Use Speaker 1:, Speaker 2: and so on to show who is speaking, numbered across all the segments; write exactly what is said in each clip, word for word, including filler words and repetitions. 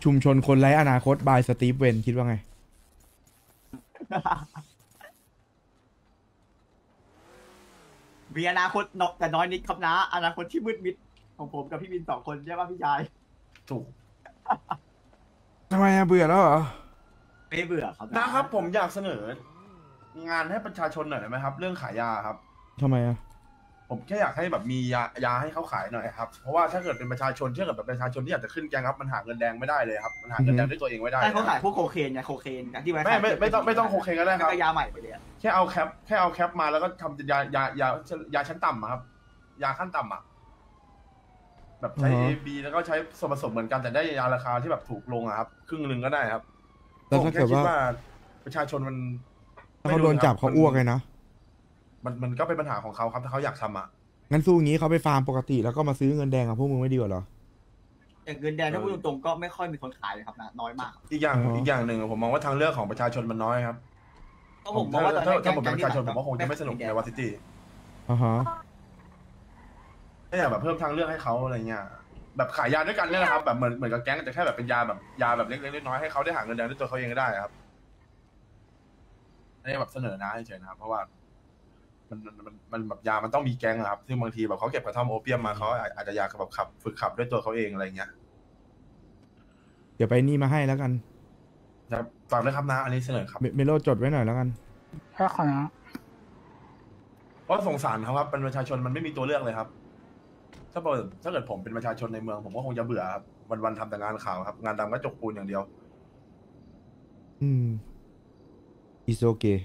Speaker 1: ชุมชนคนไร้อนาคตบายสตีฟเวนคิดว่าไง
Speaker 2: มีอนาคตนกแต่น้อยนิดครับนะอนาคตที่มืดมิดของผมกับพี่บินสองคนใช่ป่ะพี่ชาย
Speaker 3: ถูก
Speaker 1: ทำไมอะเบื่อแล้วเหรอ
Speaker 2: ไม่เบื่อครับ
Speaker 3: นะครับผมอยากเสนอ งานให้ประชาชนหน่อยได้ไหมครับ เรื่องขายยาครับ
Speaker 1: ทำไมอะ
Speaker 3: ผมแค่อยากให้แบบมียายาให้เขาขายหน่อยครับเพราะว่าถ้าเกิดเป็นประชาชนที่เกิดแบบประชาชนที่อยากจะขึ้นแกงครับมันหาเงินแดงไม่ได้เลยครับมันหาเงินแดงด้วยตัวเองไม่ได้
Speaker 2: ใช่เขาขายพวกโคเคนไงโคเคนที่ไว้
Speaker 3: ไม่ไม่ไม่ต้องไม่ต้องโคเคนก็ได้ครับ
Speaker 2: ก็ยาใหม่ไปเลย
Speaker 3: แค่เอาแคปแค่เอาแคปมาแล้วก็ทำยายายายาชั้นต่ำอะครับ ยาขั้นต่ำอะแบบใช้ A B แล้วก็ใช้ส่วนผสมเหมือนกันแต่ได้ยาราคาที่แบบถูกลงอะครับครึ่งหนึ่งก็ได้ครับ
Speaker 1: แล้วถ้าเกิดว่า
Speaker 3: ประชาชนมัน
Speaker 1: ถ้าเขาโดนจับเขาอ้วกเลยนะ
Speaker 3: มันมันก็เป็นปัญหาของเขาครับถ้าเขาอยากทำอ่ะ
Speaker 1: งั้นสู้งี้เขาไปฟาร์มปกติแล้วก็มาซื้อเงินแดงกับพวกมึงไม่ดีกว่าเหรอ
Speaker 2: อย่างเงินแดงถ้าพูดตรงๆก็ไม่ค่อยมีคนขายเลยครับนะน้อยมาก
Speaker 3: อีกอย่างอีกอย่างหนึ่งผมมองว่าทางเลือกของประชาชนมันน้อยครับ
Speaker 2: ก็ผมมองว่าตอน
Speaker 3: ถ้า
Speaker 2: นี้
Speaker 3: ถ้าผมเป็นประชาชนผมก็คงจะไม่สนุกในวอซิตี้
Speaker 1: อ่าฮะ
Speaker 3: ถ้าอยากแบบเพิ่มทางเลือกให้เขาอะไรเงี้ยแบบขายยาด้วยกันเนี่ยนะครับแบบเหมือนเหมือนกับแก๊งแต่แค่แบบเป็นยาแบบยาแบบเล็กๆน้อยๆให้เขาได้หาเงินแดงด้วยตัวเขาเองก็ได้ครับอันนี้แบบเสนอนะเฉยๆนะครับเพราะว่ามันมันมันแบบยามันต้องมีแก๊งครับซึ่งบางทีแบบเขาเก็บกระท่อมโอเปียมมาเขาอาจจะอยากแบบขับฝึกขับด้วยตัวเขาเองอะไรเงี้ย
Speaker 1: เดี๋ยวไปนี่มาให้แล้วกัน
Speaker 3: ครับฝากด้วยครับนะอันนี้เสนอครับ
Speaker 1: เมเมโลจดไว้หน่อยแล้วกัน
Speaker 4: แค่ขอนะ
Speaker 3: เพราะสงสารเขาครับเป็นประชาชนมันไม่มีตัวเลือกเลยครับ ถ้าเกิดถ้าเกิดผมเป็นประชาชนในเมืองผมก็คงจะเบื่อครับวันๆทำแต่งานข่าวครับงานดำก็จกปูนอย่างเดียว
Speaker 1: อืม is okay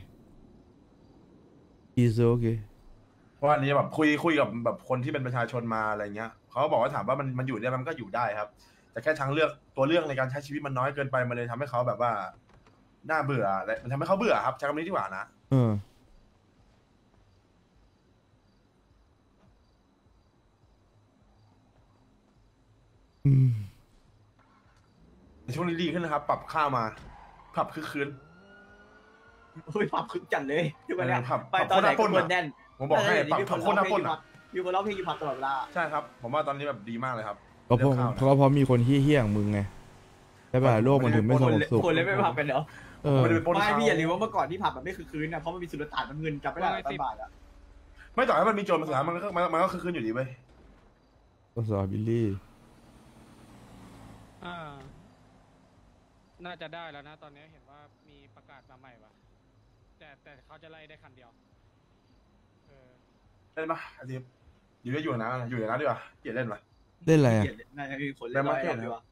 Speaker 1: is okay
Speaker 3: เพราะว่าอันนี้แบบคุยคุยกับแบบคนที่เป็นประชาชนมาอะไรเงี้ยเขาก็บอกว่าถามว่ามันมันอยู่ได้มันก็อยู่ได้ครับ แต่แค่ทางเลือกตัวเลือกในการใช้ชีวิตมันน้อยเกินไปมันเลยทำให้เขาแบบว่าน่าเบื่อและมันทำให้เขาเบื่อครับใช้คำนี้ดีกว่านะ
Speaker 1: เออ อืม
Speaker 3: ในช่วงนี้ดีขึ้นนะครับ ปรับค่ามาปรับคือคืน
Speaker 2: เฮ้ยผับคึกจัดเลยทุกวันนี้
Speaker 3: ผับ
Speaker 2: ไปตอนไหนก็คนแน่น
Speaker 3: ผมบอกให้ปรับปรับโคตรน่าปล้นอ่ะ
Speaker 2: มีคนร้องเพลงอยู่ผับตลอดเวลา
Speaker 3: ใช่ครับ ผมว่าตอนนี้แบบดีมากเลยครับ
Speaker 1: ก็เพราะเพราะเพราะมีคนเฮี้ยๆอย่างมึงไงใช่ป่ะโลกมันถึงไม่สงบสุข
Speaker 2: คนเลยไม่ผับกันเหรอ
Speaker 1: เออ
Speaker 2: ไม่พี่อย่าลืมว่าเมื่อก่อนที่ผับแบบไม่คือคืนนะเพราะมันมีสุลต่านมันเงินจับไม่ได้ตอนบ่ายอะ
Speaker 3: ไม่ต่อให้มันมีโจรมาสุดท้ายมันก็มันมันก็คือคืนอยู่ดีเว้ย
Speaker 1: ก็สอบิลลี่
Speaker 5: อ่าน่าจะได้แล้วนะตอนนี้เห็นว่ามีประกาศมาใหม่ว่ะแต่แต่เขาจะไล่ได้คันเดียวเออ
Speaker 3: เล่นปะอาทิตย์อยู่ได้อยู่นะอยู่อย่างนั้นดีกว่าเกลียดเล่นปะ
Speaker 1: เล่นอะไรอ่ะ
Speaker 2: น่าจะมีคนเล่นร้อยดีกว่า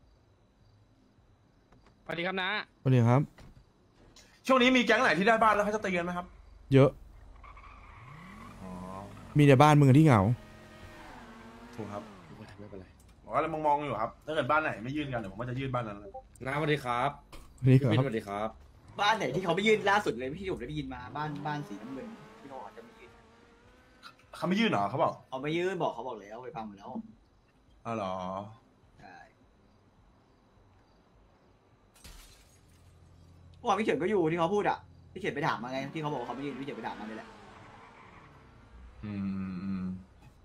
Speaker 5: สวัสดีครับนะ
Speaker 1: สวัสดีครับ
Speaker 3: ช่วงนี้มีแก๊งไหนที่ได้บ้านแล้วเขาจะตีกันไหมครับ
Speaker 1: เยอะ
Speaker 3: อ๋อ
Speaker 1: มีแต่บ้านมึงที่เหงา
Speaker 3: ถูกครับไม่เป็นไรบอกว่าเรามองๆอยู่ครับถ้าเกิดบ้านไหนไม่ยื่นกันเดี๋ยวผมก็จะยื่นบ้านนั้นเลย
Speaker 6: น้าสวัสดีครับ
Speaker 1: นี่ค
Speaker 6: พี่
Speaker 1: รับ
Speaker 6: สวัสดีครับ
Speaker 2: บ้านไหนที่เขาไม่ยื่นล่าสุดเลยพี่ผมได้ยินมาบ้านบ้านสีน้ำเงินที่เขาอาจจะไม่ยื่น
Speaker 3: เขาไม่ยื่นเหรอเขาบอก
Speaker 2: เขาไม่ยื่นบอกเขาบอกแล้วไปฟังมาแล้ว
Speaker 3: อ๋อเหรอ
Speaker 2: ใช่เมื่อวานพี่เฉินก็อยู่ที่เขาพูดอ่ะพี่เฉินไปถามมาไงที่เขาบอกว่าเขาไม่ยื่นพี่เฉินไปถามมาเลยแหละ
Speaker 3: อืมอืม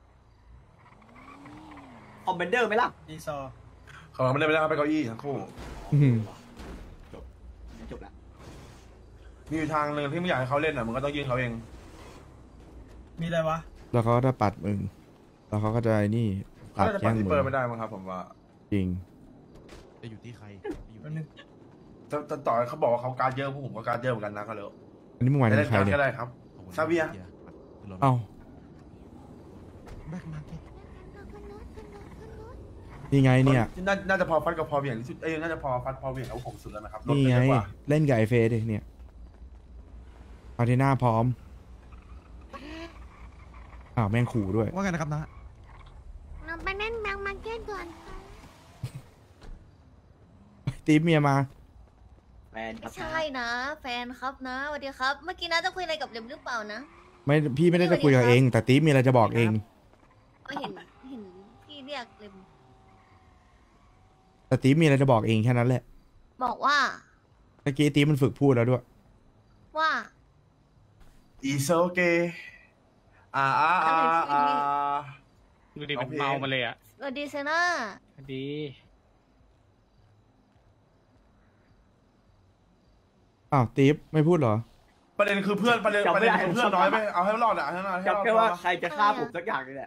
Speaker 2: คอมเบนเดอร์ไหมล่ะ
Speaker 4: ดีซอ
Speaker 3: เขาไม่ได้ไม่ได้เขาไปเก้าอี้ทั้งคู่
Speaker 1: อื้อหือ
Speaker 2: จบจบแล้ว
Speaker 3: มีอยู่ทางหนึ่งที่ไม่อยากให้เขาเล่นอ่ะมันก็ต้องยื่นเขาเอง
Speaker 4: มีอะไรวะ
Speaker 1: แล้วเขาก็จะปัดมึง แล้วเขาก็จะไอ้นี่ตั
Speaker 3: เขา
Speaker 1: ด
Speaker 3: จะ
Speaker 1: แย่
Speaker 3: ปัด
Speaker 1: ง
Speaker 3: ซิป
Speaker 1: มึ
Speaker 3: เปอร์
Speaker 1: ง
Speaker 3: ไม่ได้มั้งครับผมว่า
Speaker 1: จริง
Speaker 7: จะอยู่ที่ใครจะอยู่
Speaker 4: แป๊บนึง
Speaker 3: แต่แต่ต่อให้เขาบอกว่าเขาการดเยอะพวกผมก็การดเยอะเหมือนกันนะก็เลย
Speaker 1: อันนี้มึงหมาย
Speaker 3: ไม่
Speaker 1: ถึ
Speaker 3: เล่
Speaker 1: ง
Speaker 3: น
Speaker 1: ใคร
Speaker 3: การด
Speaker 1: เนี่ย
Speaker 3: ก็ได้ครับซาเวีย
Speaker 1: เอ้า
Speaker 7: แบ็คมาร์เก็ต
Speaker 1: นี่ไงเนี่ย
Speaker 3: น่าน่าจะพอฟัดกับพอเหวี่ยงที่สุดเอ้ยน่าจะพอฟัดพอเหวี่ยงกับผมสุดแล้วนะครับ
Speaker 1: นี่ไง
Speaker 3: ลดปเยอะกว่า
Speaker 1: เล่นกับไอเฟสดิเนี่ยอาร์เทน่าพร้อม อ้าวแม่งขู่ด้วย
Speaker 7: ว่าไงนะครับนะ
Speaker 8: เราไปเล่นแบงก์มาร์เก็ตก่อนค่ะ
Speaker 1: ตีฟเมียมา
Speaker 2: แฟนครับ
Speaker 8: ใช่นะ แฟนครับนะสวัสดีครับ เมื่อกี้นะจะคุยอะไรกับเลมหรือเปล่านะ
Speaker 1: ไม่พี่ไม่ได้จะคุยกับเอง แต่ตีฟมีอะไรจะบอกเอง
Speaker 8: ก็เห็นเห็นพี่เรียกเลม
Speaker 1: แต่ตีฟมีอะไรจะบอกเองแค่นั้นแหละ
Speaker 8: บอกว่า
Speaker 1: เมื่อกี้ตีฟมันฝึกพูดแล้วด้วย
Speaker 8: ว่า
Speaker 3: อีโซเกอ่าอ่าอ่าอ่า
Speaker 5: ดูดิมันเมามาเลยอ่ะ
Speaker 8: สวัสดีเซน่า
Speaker 5: สวัสดี
Speaker 1: อ้าวตีฟไม่พูดเหรอ
Speaker 3: ประเด็นคือเพื่อนประเด็นประเด็นคือเพื่อนน้อยไปเอาให้รอดอะเอาให้รอดให้รอด
Speaker 2: จำแค่ว่าใครจะฆ่าผมสักอย่างนี่แหละ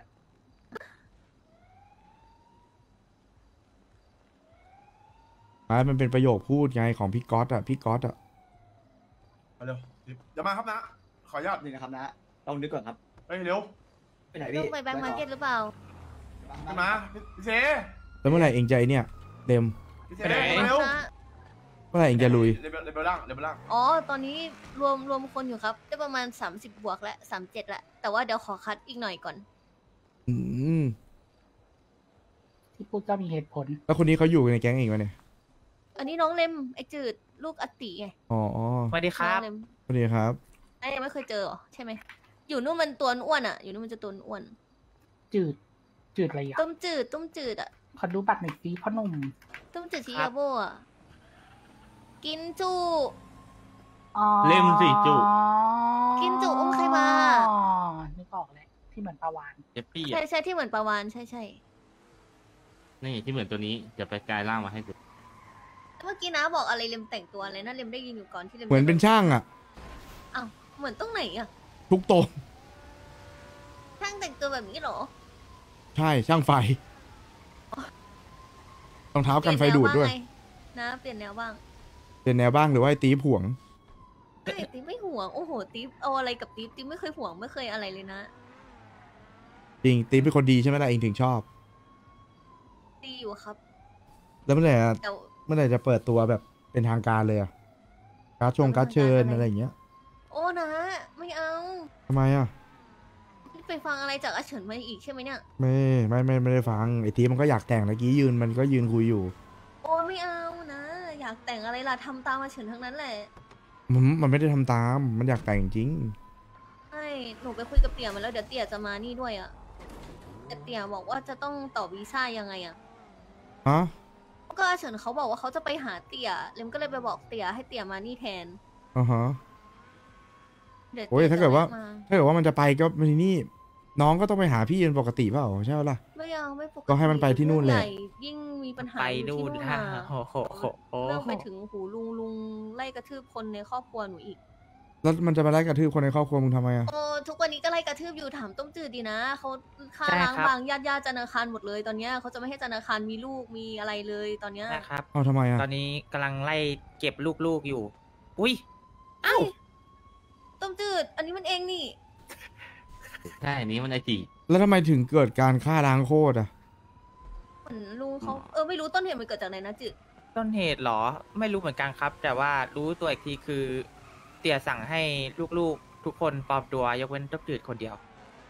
Speaker 1: อ่ามันเป็นประโยคพูดไงของพี่ก๊อตอะพี่ก๊อตอะ
Speaker 3: มาเร็วเดี๋ยวมาครับนะ ขออนุญาต
Speaker 2: นี่นะครับนะต้องนึกก่อนครับ
Speaker 3: เฮ้ยเร็ว
Speaker 2: ไปไหน
Speaker 8: ต้
Speaker 2: พี่
Speaker 8: องไปแบงก์มาร์เก็ตหรือเปล่า
Speaker 3: ขึ้นมาพี่เซ
Speaker 1: แล้วเมื่อไหร่เองใจเนี่ยเต็ม
Speaker 3: พี่เซเร็ว
Speaker 8: นะ
Speaker 1: เมื่อไหร่เองจะลุย
Speaker 3: เลเวลเลเวลล่างเลเวลล่าง
Speaker 8: อ๋อ ตอนนี้รวมรวมคนอยู่ครับ ได้ประมาณ สามสิบบวกและสามสิบเจ็ดละแต่ว่าเดี๋ยวขอคัดอีกหน่อยก่อน
Speaker 1: อืม
Speaker 4: ที่พูดก็มีเหตุผล
Speaker 1: แล้วคนนี้เขาอยู่ในแก๊งเองไหมเนี่ย
Speaker 8: อันนี้น้องเลมไอจืดลูกอติไง
Speaker 1: อ๋ออ๋อ
Speaker 6: สวัสดีค
Speaker 8: น้
Speaker 6: รั
Speaker 8: อบ งเลม
Speaker 1: สวัสดีครับ
Speaker 8: นายยังไม่เคยเจอเหรอใช่ไหม อยู่นู่นมันตัวอ้วนอ่ะ อยู่นู่นมันจะตัวอ้วน
Speaker 4: จืด จืดอะไรอ่ะ
Speaker 8: ต้มจืดต้มจืดอ่ะ
Speaker 4: ขอดูบัตรหน่อยสิพ่อหนุ่ม
Speaker 8: ต้มจืดชิยาโบอ่ะ กินจู
Speaker 4: อ๋อ
Speaker 6: เล่มสิจุ
Speaker 8: กินจุอุ้มใครมา
Speaker 4: อ๋อนึกออกแล้วที่เหมือนปลาวาน
Speaker 6: เจฟฟี่
Speaker 8: ใช่
Speaker 6: อ่ะ
Speaker 8: ใช่ที่เหมือนปลาวานใช่ใช่
Speaker 6: นี่ที่เหมือนตัวนี้จะไปกลายร่างมาให้ดู
Speaker 8: เมื่อกี้นะบอกอะไรเลมแต่งตัวอะไรนะเลมได้ยินอยู่ก่อนที่เลม
Speaker 1: เหมือนเป็นช่างอะ
Speaker 8: อ้าวเหมือนตรงไหนอ่ะ
Speaker 1: ทุกโตะ
Speaker 8: ช่างแต่งตัวแบบนี้เหรอ
Speaker 1: ใช่ช่างไฟรองเท้ากันไฟดูดด้วย
Speaker 8: เปลี่นแนบ้างไงนะเปลี่ยนแนวบ้าง
Speaker 1: เป็นแนวบ้างหรือว่าไอ้ตีผวง
Speaker 8: ไอ้ติ๊บไม่ห่วงโอ้โหติ๊บเอาอะไรกับติ๊บติ๊บไม่เคยห่วงไม่เคยอะไรเลยนะ
Speaker 1: จริงตีเป็นคนดีใช่ไหมล่ะเองถึงชอบ
Speaker 8: ดีอยู่ครับ
Speaker 1: แล้วเมื่อไหร่อะ
Speaker 8: แต่
Speaker 1: เมื่อไหร่จะเปิดตัวแบบเป็นทางการเลยอะการ์ดชงการ์ดเชิญอะไรอย่างเงี้ย
Speaker 8: โอ้นะไม่เอา
Speaker 1: ทำไมอะ
Speaker 8: ไปฟังอะไรจากอาเฉินมาอีกใช่ไหมเนี่ย
Speaker 1: ไม่ไม่ไม่ไม่ได้ฟังไอ้ตีมันก็อยากแต่งเมื่อกี้ยืนมันก็ยืนคุยอยู่
Speaker 8: โอ้ไม่เอานะ อยากแต่งอะไรล่ะทำตามอาเฉินทั้งนั้นแหละ
Speaker 1: มันมันไม่ได้ทำตาม มันอยากแต่งจริง
Speaker 8: ใช่หนูไปคุยกับเตี่ยมาแล้วเดี๋ยวเตี่ยจะมานี่ด้วยอะแต่เตี่ยบอกว่าจะต้องต่อวีซ่ายังไงอะ
Speaker 1: ฮะ
Speaker 8: ก็อาเฉินเขาบอกว่าเขาจะไปหาเตี่ยเลมก็เลยไปบอกเตี่ยให้เตี่ยมานี่แทน
Speaker 1: อ่าฮะ
Speaker 8: เดี๋ยว
Speaker 1: โอ้ย
Speaker 8: ตี่
Speaker 1: ถ้าเกิดว่า
Speaker 8: จะแะม
Speaker 1: ถ้าเกิดว่ามันจะไปก็ทีนี่ น้องก็ต้องไปหาพี่เป็นปกติเปล่าใช่ไหมล่ะ
Speaker 8: ไม่เอาไม่ปกติ
Speaker 1: ก็ให้มันไปที่นู่นแหละ
Speaker 8: ใญ่ยิ่งมีปัญหา
Speaker 6: ไป
Speaker 8: อยู่
Speaker 6: ดู
Speaker 8: ที่
Speaker 6: ด
Speaker 8: นู่น
Speaker 6: ฮะ
Speaker 8: อะ
Speaker 6: โอ้โหโอ้โห
Speaker 8: เรื่องไปถึงหูลุงลุงไล่กระทืบคนในครอบครัวหนูอีก
Speaker 1: แล้วมันจะมาไล่กระทืบคนในครอบครัวมึงทำไมอะ
Speaker 8: โอ้ทุกวันนี้ก็ไล่กระทืบอยู่ถามต้มจืดดีนะเขาฆ่า
Speaker 6: ใช่
Speaker 8: ล้าง
Speaker 6: ครับ
Speaker 8: บางญาติญาติจันทร์อังคารหมดเลยตอนเนี้ยเขาจะไม่ให้จันทร์อังคารมีลูกมีอะไรเลยตอนเนี้ย
Speaker 6: นะครับ
Speaker 1: เอาทำไมอะ
Speaker 6: ตอนนี้กำลังไล่เก็บลูกๆอยู่ อุ้ย
Speaker 8: เอ้าต้มจืด อันนี้มันเองนี่
Speaker 6: ใช่อันนี้มันไอจี
Speaker 1: แล้วทำไมถึงเกิดการฆ่าล้างโคตรอะ
Speaker 8: เหมือนลุงเขาเออไม่รู้ต้นเหตุมันเกิดจากไหนนะจืด
Speaker 6: ต้นเหตุเหรอ ไม่รู้เหมือนกันครับ แต่ว่ารู้ตัวอีกทีคือ เตี่ยสั่งให้ลูกๆ ทุกคนปลอมตัวยกเว้นเจ้าจืดคนเดียว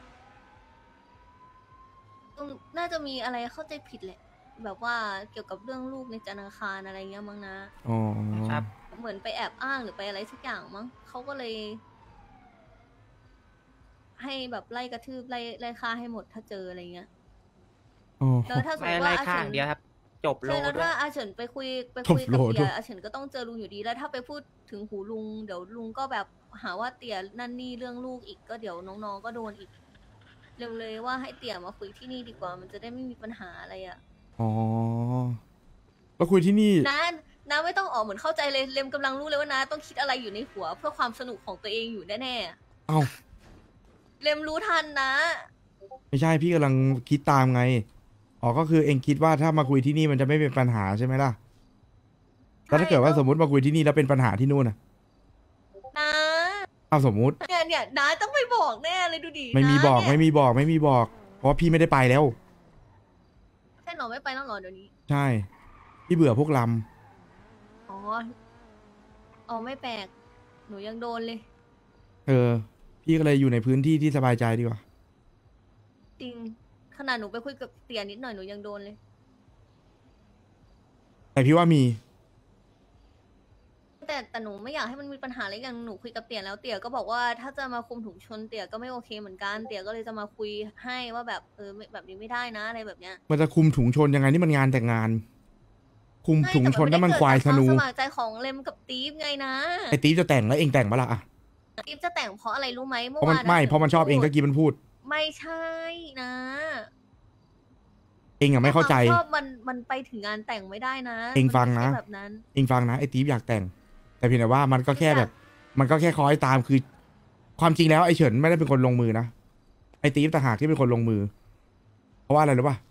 Speaker 8: อืมน่าจะมีอะไรเข้าใจผิดแหละ แบบว่าเกี่ยวกับเรื่องลูกในจันทร์อังคารอะไรเงี้ยมั้งนะ
Speaker 1: อ๋อ
Speaker 6: ครับ
Speaker 8: เหมือนไปแอบอ้างหรือไปอะไรสักอย่างมั้งเขาก็เลย ให้แบบไล่กระทืบไล่ไล่ฆ่าให้หมดถ้าเจออะไรเงี้ย
Speaker 1: อ๋อ
Speaker 8: แล้วถ้าสมม
Speaker 6: ไล่
Speaker 8: ติ
Speaker 6: ไล่
Speaker 8: ว่าอา
Speaker 6: ข้า
Speaker 8: เฉิ
Speaker 6: ง
Speaker 8: น
Speaker 6: เดียวครับ จบโล
Speaker 8: ใช่แล้ว
Speaker 6: ด้วย
Speaker 8: ถ้าอาเฉินไปคุยไป
Speaker 1: จบ
Speaker 8: คุยกับ
Speaker 1: โลด้
Speaker 8: เตี
Speaker 1: วย
Speaker 8: ยอาเฉินก็ต้องเจอลุงอยู่ดีแล้วถ้าไปพูดถึงหูลุงเดี๋ยวลุงก็แบบหาว่าเตียนั่นนี่เรื่องลูกอีกก็เดี๋ยวน้องๆก็โดนอีกเร็วเลยว่าให้เตียมาคุยที่นี่ดีกว่า มันจะได้ไม่มีปัญหาอะไรอ่ะ
Speaker 1: อ๋อ แล้วคุยที่นี่
Speaker 8: นะนะไม่ต้องออกเหมือนเข้าใจเลยเลมกำลังรู้เลยว่านะต้องคิดอะไรอยู่ในหัว เพื่อความสนุกของตัวเองอยู่แน่ๆ
Speaker 1: เอ้า
Speaker 8: เลมรู้ทันนะ
Speaker 1: ไม่ใช่พี่กำลังคิดตามไง อ๋อ ก็คือเองคิดว่าถ้ามาคุยที่นี่มันจะไม่เป็นปัญหาใช่ไหมล่ะ แล้วถ้าเกิดว่าสมมติมาคุยที่นี่แล้วเป็นปัญหาที่นู่นอะ
Speaker 8: นะ
Speaker 1: เอาสมมุติ
Speaker 8: เนี่ยเนี่ยนะต้องไปบอกแน่เลยดูดิ
Speaker 1: ไม่มี
Speaker 8: นะ
Speaker 1: บอก
Speaker 8: เนี่ย
Speaker 1: ไม่มีบอกไม่มีบอก เพราะว่าพี่ไม่ได้ไปแล้ว
Speaker 8: ใช่หรอไม่ไปแล้วหรอเดี๋ยวนี้
Speaker 1: ใช่ พี่เบื่อพวกล
Speaker 8: อ๋อ อ๋อไม่แปลก หนูยังโดนเลย
Speaker 1: ำเออ พี่ก็เลยอยู่ในพื้นที่ที่สบายใจดีกว่า
Speaker 8: จริง ขนาดหนูไปคุยกับเตียนิดหน่อยหนูยังโดนเลย
Speaker 1: แต่พี่ว่ามี
Speaker 8: แต่แต่หนูไม่อยากให้มันมีปัญหาอะไรอย่างหนูคุยกับเตียแล้วเตียก็บอกว่าถ้าจะมาคุมถุงชนเตียก็ไม่โอเคเหมือนกัน เตียก็เลยจะมาคุยให้ว่าแบบเออไม่แบบนี้ไม่ได้นะอะไรแบบเนี้ย
Speaker 1: มันจะคุมถุงชนยังไงนี่มันงานแต่งงาน คุมถุงชนนั่นมันควายธนู
Speaker 8: ใช่แต่มันไม่ได้เกิดจากความสมัครใจของเลมกับตีฟไงนะ
Speaker 1: ไอ้ตีฟจะแต่งแล้วเองแต่งปะล่ะอะ
Speaker 8: ตีฟจะแต่งเพราะอะไรรู้ไหม
Speaker 1: เพ
Speaker 8: เมื่อ
Speaker 1: ราะมัน
Speaker 8: วาน
Speaker 1: ไม่เพราะมันชอบเองก็กี้มันพูด
Speaker 8: ไม่ใช่นะ
Speaker 1: เองอะไม่เข้าใจ
Speaker 8: ควมชอบมันมันไปถึงงานแต่งไม่ได้นะ
Speaker 1: เองฟังนะ
Speaker 8: มัไม่ใช่แบบนั้น
Speaker 1: เองฟังนะไอ้ตีฟอยากแต่งแต่เพียงแต่ว่ามันก็แค่แบบ มันก็แค่คอยตามคือ ความจริงแล้วไอ้เฉินไม่ได้เป็นคนลงมือนะไอ้ตีฟต่างหากที่เป็นคนลงมือ เพราะว่าอะไรรู้ป่ะ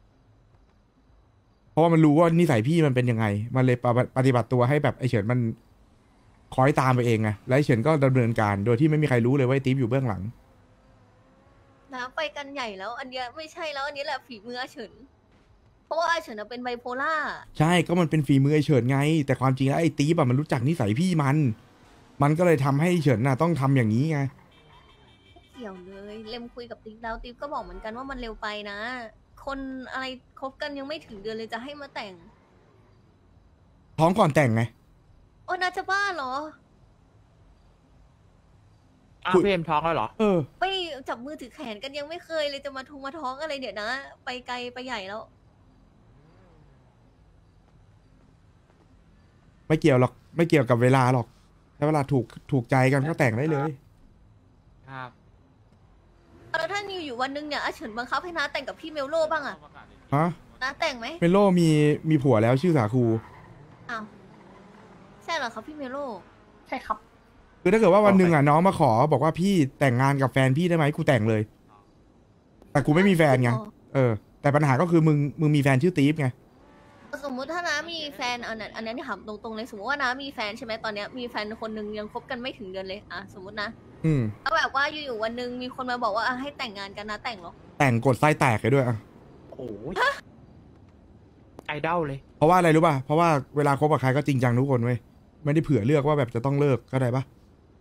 Speaker 1: เพราะว่ามันรู้ว่านิสัยพี่มันเป็นยังไง มันเลยปฏิบัติตัวให้แบบไอ้เฉินมันคอยตามไปเองไงและไอ้เฉินก็ดำเนินการโดยที่ไม่มีใครรู้เลยว่าไอ้ตีฟอยู่เบื้องหลัง
Speaker 8: นะไปกันใหญ่แล้วอันเนี้ยไม่ใช่แล้วอันนี้แหละฝีมืออาเฉิน เพราะว่าอาเฉินน่ะเป็นไบโพล่า
Speaker 1: ใช่ก็มันเป็นฝีมือไอ้เฉินไง แต่ความจริงแล้วไอ้ตีฟอะมันรู้จักนิสัยพี่มัน มันก็เลยทำให้เฉินน่ะต้องทำอย่างนี้ไง
Speaker 8: เกี่ยวเลยเลมคุยกับติ๊กแล้วติ๊กก็บอกเหมือนกันว่ามันเร็วไปนะ คนอะไรคบกันยังไม่ถึงเดือนเลยจะให้มาแต่ง
Speaker 1: ท้องก่อนแต่งไง
Speaker 8: โอ้น่าจะบ้าเหรอ
Speaker 6: อ้าว
Speaker 1: คุย
Speaker 6: พี่เอ็มท้องแล้วเหรอ
Speaker 1: เออ
Speaker 8: ไม่จับมือถือแขนกันยังไม่เคยเลยจะมาทงมาท้องอะไรเดี๋ยวนะ ไปไกลไปใหญ่แล้ว
Speaker 1: ไม่เกี่ยวหรอกไม่เกี่ยวกับเวลาหรอกถ้าเวลาถูกถูกใจกันก็แต่งได้เลย
Speaker 6: ครับ
Speaker 8: แล้วถ้านิวอยู่วันนึงเนี่ยอาเฉินบังคับให้น้าแต่งกับพี่เมลโลบ้างอะ
Speaker 1: ฮะ
Speaker 8: น้าแต่งไหม
Speaker 1: เมโลมีมีผัวแล้วชื่อสาคู
Speaker 8: อ้าวใช่เหรอครับพี่เมลโล
Speaker 4: ใช่ครับ
Speaker 1: คือถ้าเกิดว่าวันหนึ่งอ่ะน้องมาขอบอกว่าพี่แต่งงานกับแฟนพี่ได้ไหมกูแต่งเลย แต่กูไม่มีแฟนไงเออ แต่ปัญหาก็คือมึงมึงมีแฟนชื่อตีฟไง
Speaker 8: สมมุติถ้าน้ามีแฟนอันนั้นอันนั้นที่ถามตรงๆเลยสมมติว่าน้ามีแฟนใช่ไหมตอนเนี้ยมีแฟนคนนึงยังคบกันไม่ถึงเดือนเลยอะสมมตินะ
Speaker 1: อืม
Speaker 8: แล้วแบบว่าอยู่ๆวันนึงมีคนมาบอกว่าอ่ะให้แต่งงานกันนะแต่งเหรอ
Speaker 1: แต่งกดไส้แตกเลยด้วยอ่ะ
Speaker 6: โอ้ยไอดอลเลย
Speaker 1: เพราะว่าอะไรรู้ป่ะเพราะว่าเวลาคบกับใครก็จริงจังทุกคนเว้ยไม่ได้เผื่อเลือกว่าแบบจะต้องเลิกก็ได้ปะ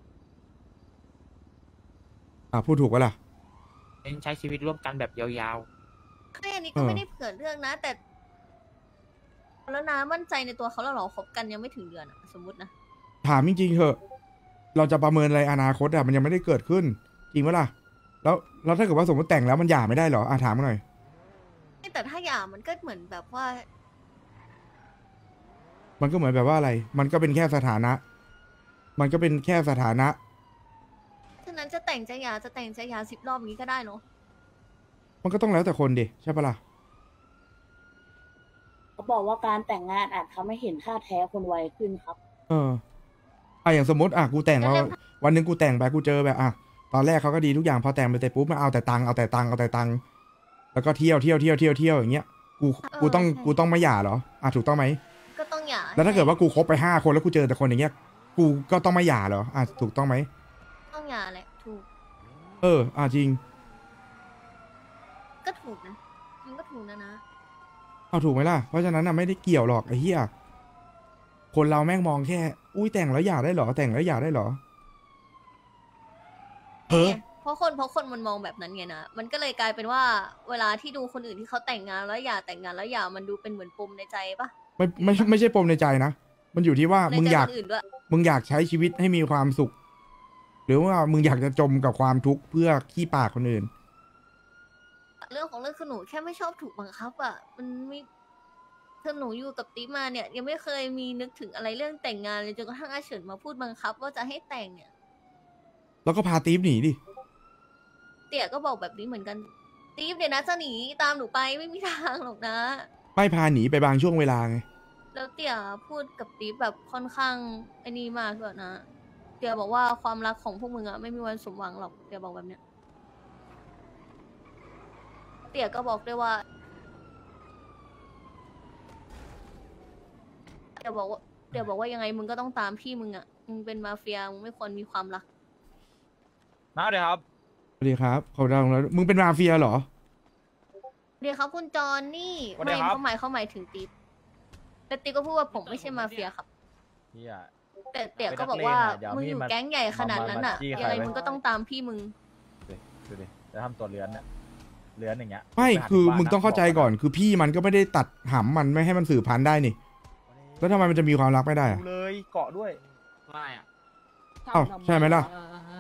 Speaker 1: อ่ะพูดถูกปะล่ะ
Speaker 6: เน้นใช้ชีวิตร่วมกันแบบยาว
Speaker 8: แค่อันนี้ก็
Speaker 1: เออ
Speaker 8: ไม่ได้เผื่อเรื่องนะ แต่แล้วน้ามั่นใจในตัวเขาแล้วเหรอคบกันยังไม่ถึงเดือนอะสมมตินะ
Speaker 1: ถามจริงๆเถอะ เราจะประเมินอะไรอนาคตอ่ะมันยังไม่ได้เกิดขึ้น จริงปะล่ะแล้วแล้วถ้าเกิดว่าสมมติแต่งแล้วมันหย่าไม่ได้เหรออ่ะถามมาหน่อย
Speaker 8: แต่ถ้าหย่ามันก็เหมือนแบบว่า
Speaker 1: มันก็เหมือนแบบว่าอะไร มันก็เป็นแค่สถานะ มันก็เป็นแค่สถานะ
Speaker 8: ฉะนั้นจะแต่งจะหย่าจะแต่งจะหย่าสิบรอบอย่างนี้ก็ได้เนาะ
Speaker 1: มันก็ต้องแล้วแต่คนดิใช่ปะล่ะ
Speaker 9: เขาบอกว่าการแต่งงานอาจทำให้เห็นค่าแท้คนไวขึ้นครับ
Speaker 1: เอออ่ะอย่างสมมติอ่ะกูแต่งว่าวันหนึ่งกูแต่งไปกูเจอแบบอ่ะตอนแรกเขาก็ดีทุกอย่างพอแต่งไปแต่ปุ๊บมันเอาแต่ตังค์เอาแต่ตังค์เอาแต่ตังค์แล้วก็เที่ยวเที่ยวเที่ยวเที่ยวเที่ยวอย่างเงี้ยกูกูต้องกูต้องไม่หย่าเหรออ่ะถูกต้องไหม
Speaker 8: ก็ต้องหย่า
Speaker 1: แล้วถ้าเกิดว่ากูคบไปห้าคนแล้วกูเจอแต่คนอย่างเงี้ย กูก็ต้องไม่หย่าเหรออ่ะถูกต้องไหม
Speaker 8: ต้องหย่าแหละถูก
Speaker 1: เอออ่ะจริง
Speaker 8: ก็ถูกนะมันก็ถูกนะนะ
Speaker 1: เอาถูกไหมล่ะเพราะฉะนั้นน่ะไม่ได้เกี่ยวหรอกไอ้เหี้ยคนเราแม่งมองแค่ อุ้ยแต่งแล้วหย่าได้เหรอแต่งแล้วหย่าได้เหรอเออ
Speaker 8: เพราะคนเพราะคนมันมองแบบนั้นไงนะ มันก็เลยกลายเป็นว่า เวลาที่ดูคนอื่นที่เขาแต่งงานแล้วหย่าแต่งงานแล้วหย่ามันดูเป็นเหมือนปมในใจปะ
Speaker 1: ไม่ไม่ใช่ไม่ใช่ปมในใจนะมันอยู่ที่ว่า
Speaker 8: ใน
Speaker 1: มึง
Speaker 8: ใจ
Speaker 1: อยาก
Speaker 8: คนอื่นด้วย
Speaker 1: มึงอยากใช้ชีวิตให้มีความสุข หรือว่ามึงอยากจะจมกับความทุกข์เพื่อขี้ปากคนอื่น
Speaker 8: เรื่องของเรื่องคือหนูแค่ไม่ชอบถูกบังคับอ่ะ มันไม่ถ้าหนูอยู่กับติ๊กมาเนี่ย ยังไม่เคยมีนึกถึงอะไรเรื่องแต่งงานเลยจนกระทั่งอาเฉินมาพูดบังคับ ว่าจะให้แต่งเนี่ย
Speaker 1: แล้วก็พาตีฟหนีดิ
Speaker 8: เตี่ยก็บอกแบบนี้เหมือนกัน ติ๊บเดี๋ยวนะจะหนีตามหนูไปไม่มีทางหรอกนะ
Speaker 1: ไม่พาหนีไปบางช่วงเวลาไง
Speaker 8: แล้วเตี่ยพูดกับติ๊บแบบค่อนข้างไอ้นี่มากเลยนะ เตี่ยบอกว่าความรักของพวกมึงอะไม่มีวันสมหวังหรอก เตี่ยบอกแบบเนี้ย เตี่ยก็บอกด้วยว่า เตี่ยบอกว่า เตี่ยบอกว่ายังไงมึงก็ต้องตามพี่มึงอะมึงเป็นมาเฟีย มึงไม่ควรมีความรัก
Speaker 6: ๆนะเดี๋ยวครับ
Speaker 1: สวัสดีครับเขาดังแล้วมึงเป็นมาเฟียเหรอ
Speaker 8: เดี๋ยวครับคุณจอนนี่
Speaker 6: สวัสดี
Speaker 8: ไม่
Speaker 6: ครับ
Speaker 8: เขาหมายเขาหมายถึงติ๊บแต่ติ๊บก็พูดว่าผมไม่ใช่มาเฟียครับ
Speaker 10: เฮีย
Speaker 8: แต่เตี่ยก็บอกว่า
Speaker 10: เดี๋ยว
Speaker 8: มึง
Speaker 10: มี
Speaker 8: อยู่
Speaker 10: มา
Speaker 8: แก๊งใหญ่ขนาดนั้นอ่ะ
Speaker 10: มาจี้ใคร
Speaker 8: ยังไง
Speaker 10: ไว้
Speaker 8: มึงก็ต้องตามพี่มึง
Speaker 10: ดูดิดูดิจะทำตัวเลื้อนเนี่ยเลื้อนอย่างเงี้ย
Speaker 1: ไม่
Speaker 10: ปหา
Speaker 1: คือ
Speaker 10: ที่บ้าน
Speaker 1: มึงต้องเข้าใจก่อน คือพี่มันก็ไม่ได้ตัดหำมันไม่ให้มันสืบพันธุ์ได้นี่ แล้วทำไมมันจะมีความรักไม่ได้อะ
Speaker 10: ดูเลยเกาะด้วย
Speaker 6: ไม่อะ
Speaker 1: เอ้าใช่ไหมล่ะ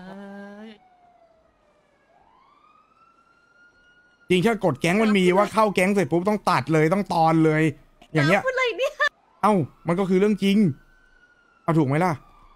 Speaker 1: จริงแค่กฎแก๊งมันมีว่าเข้าแก๊งเสร็จปุ๊บต้องตัดเลยต้องตอนเลย อย่างเงี้ย
Speaker 8: พูดอะไรเนี่ย
Speaker 1: เอ้า มันก็คือเรื่องจริง เอาถูกไหมล่ะ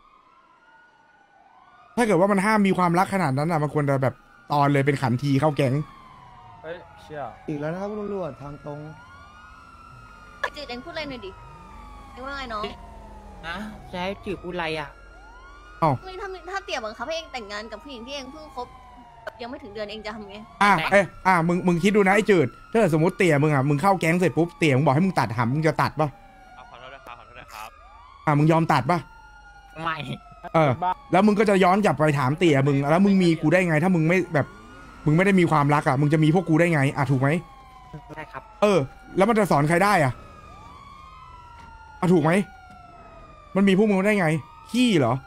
Speaker 1: ถ้าเกิดว่ามันห้ามมีความรักขนาดนั้นอ่ะ มันควรจะแบบตอนเลยเป็นขันทีเข้าแก๊ง
Speaker 10: เฮ้ยเชี่ย
Speaker 7: อีกแล้วนะครับคุณตำรวจทางตรง
Speaker 8: จืดเองพูดอะไรหน่อยดิเองว่าไงน้อง
Speaker 6: นะจะให้จืดพูดอะไรอ่ะ
Speaker 8: ไม่ถ้าถ้าเตี่ยบังคับให้เองแต่งงานกับผู้หญิงที่เองเพิ่งคบแบบยังไม่ถึงเดือนเองจะทำไง
Speaker 1: อ่ะเอ้ยอ่ะมึงมึงคิดดูนะไอ้จืดถ้าเกิดสมมติเตี่ยมึงอ่ะมึงเข้าแก๊งเสร็จปุ๊บเตี่ยมึงบอกให้มึงตัดหำมึงจะตัดปะ
Speaker 5: ขอโทษนะครับขอโทษนะครับ
Speaker 1: อ่ะมึงยอมตัดปะ
Speaker 6: ไม่
Speaker 1: เออแล้วมึงก็จะย้อนกลับไปถามเตี่ยมึงแล้วมึงมีกูได้ไง ถ้ามึงไม่แบบ มึงไม่ได้มีความรักอ่ะมึงจะมีพวกกูได้ไงอ่ะถูกไหม
Speaker 6: ใช่ครับ
Speaker 1: เออ แล้วมันจะสอนใครได้อ่ะอ่ะถูกไหมมันมีพวกมึงได้ไงขี้เหรอ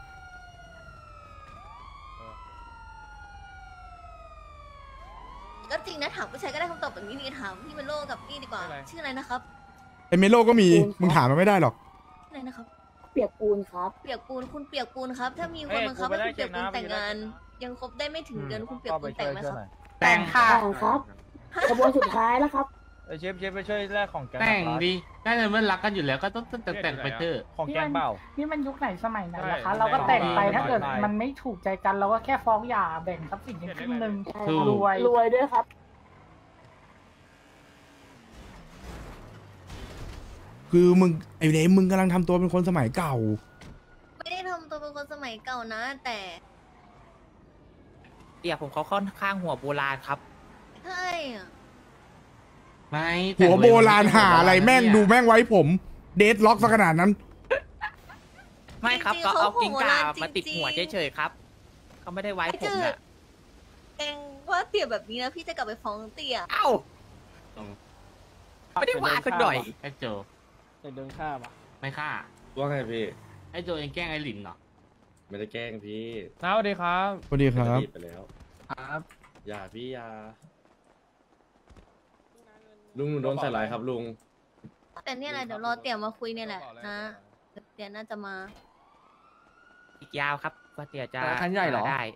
Speaker 8: ก็จริงนะถามผู้ชายก็ได้คำตอบแบบนี้ดีถามพี่เมโลกับนี่ดีกว่า
Speaker 5: อะไร
Speaker 8: ชื่ออะไรนะครับ
Speaker 1: ไอเมโลก็มีมึงถามมันไม่ได้หรอก
Speaker 8: ชื่ออะไรนะครับ
Speaker 9: เปียกปูนครับ
Speaker 8: เปียกปูนคุณเปียกปูนครับ ถ้ามีคน
Speaker 5: เอ้ย
Speaker 8: บังคับ
Speaker 5: กู
Speaker 8: ให้
Speaker 5: ไป
Speaker 8: คุณเปียกปูน
Speaker 5: ได้
Speaker 8: แต่งงาน
Speaker 5: เก็บน้ำ
Speaker 8: ยังคบได้ไม่ถึงเดือนคุณเปียก
Speaker 10: ก็
Speaker 8: ปู
Speaker 10: ไป
Speaker 8: นแต่
Speaker 10: ช่
Speaker 8: ง
Speaker 10: วย
Speaker 8: ไหม
Speaker 10: ช่วย
Speaker 8: ครับ
Speaker 10: หน่อย
Speaker 6: แต่งค่ะ
Speaker 9: แต่งครับขบวนสุดท้ายแล้วครับ
Speaker 10: เอ้ยเชฟเชฟไปช่วยแลกของแกง
Speaker 11: แต่ง
Speaker 10: ครับ
Speaker 11: ดีได้เลยเมื่อรักกันอยู่แล้วก็ต้องแต่งแต่งไปเถอะ
Speaker 10: ของแกงเปล่า
Speaker 4: นี่มันยุคไหนสมัยไหน
Speaker 5: ใช่
Speaker 4: นะคะ เราก็แต่งไป
Speaker 10: ใช่
Speaker 4: ถ้าเกิด
Speaker 10: ใช่
Speaker 4: มันไม่ถูกใจกันเราก็แค่ฟ้องหย่าแบ่งทรัพย์สินกันครึ่งหนึ่ง
Speaker 9: ใช่
Speaker 11: ถู
Speaker 9: ค
Speaker 11: ก
Speaker 9: รับ
Speaker 4: รวย
Speaker 9: รวยด้วยครับ
Speaker 1: คือมึงไอ้เดมมึงกำลังทำตัวเป็นคนสมัยเก่า
Speaker 8: ไม่ได้ทำตัวเป็นคนสมัยเก่านะ แต่
Speaker 6: เตี่ยผมเขาค่อนข้างหัวโบราณครับ
Speaker 8: ใช่อะ
Speaker 11: ไม่
Speaker 1: หัวโบราณหาอะไรแม่งดูแม่งไว้ผม เดทล็อกซะขนาดนั้น
Speaker 6: ไม่ครับ
Speaker 8: จงๆ
Speaker 6: ก็เอา
Speaker 8: ข
Speaker 6: กิ้ง
Speaker 8: โบ
Speaker 6: ก่า
Speaker 8: ราณ
Speaker 6: มาติด
Speaker 8: จริงๆ
Speaker 6: หัวเฉยๆครับเขาไม่ได้ไว้ผมน่ะ
Speaker 8: เองว่าเตี่ยแบบนี้นะพี่จะกลับไปฟ้องเตี่ย
Speaker 6: เอ้าไม่ได้ว่าสักหน่อย
Speaker 11: ไอ้โจ
Speaker 10: จะเดินข้าปะ
Speaker 11: ไม่ฆ่า
Speaker 12: ว่าไงพี่
Speaker 11: ไอ้โจเองแกล้งไอ้หลินเหรอ
Speaker 12: ไม่ได้แกล้งพี่
Speaker 5: สวัสดีครับ
Speaker 1: สวัสดีครับ
Speaker 12: รีบไปแล้ว
Speaker 11: ครับ
Speaker 12: อย่าพี่อย่าลุงหนูโดนใส่ร้ายครับลุง
Speaker 8: แต่เนี่ยแหละเดี๋ยวรอเตี่ยมาคุยเนี่ยแหละนะเตี่ยน่าจะมา
Speaker 6: อีกยาวครับว่าเตี่ยจะ
Speaker 10: คันใหญ่เหรอ
Speaker 6: ได้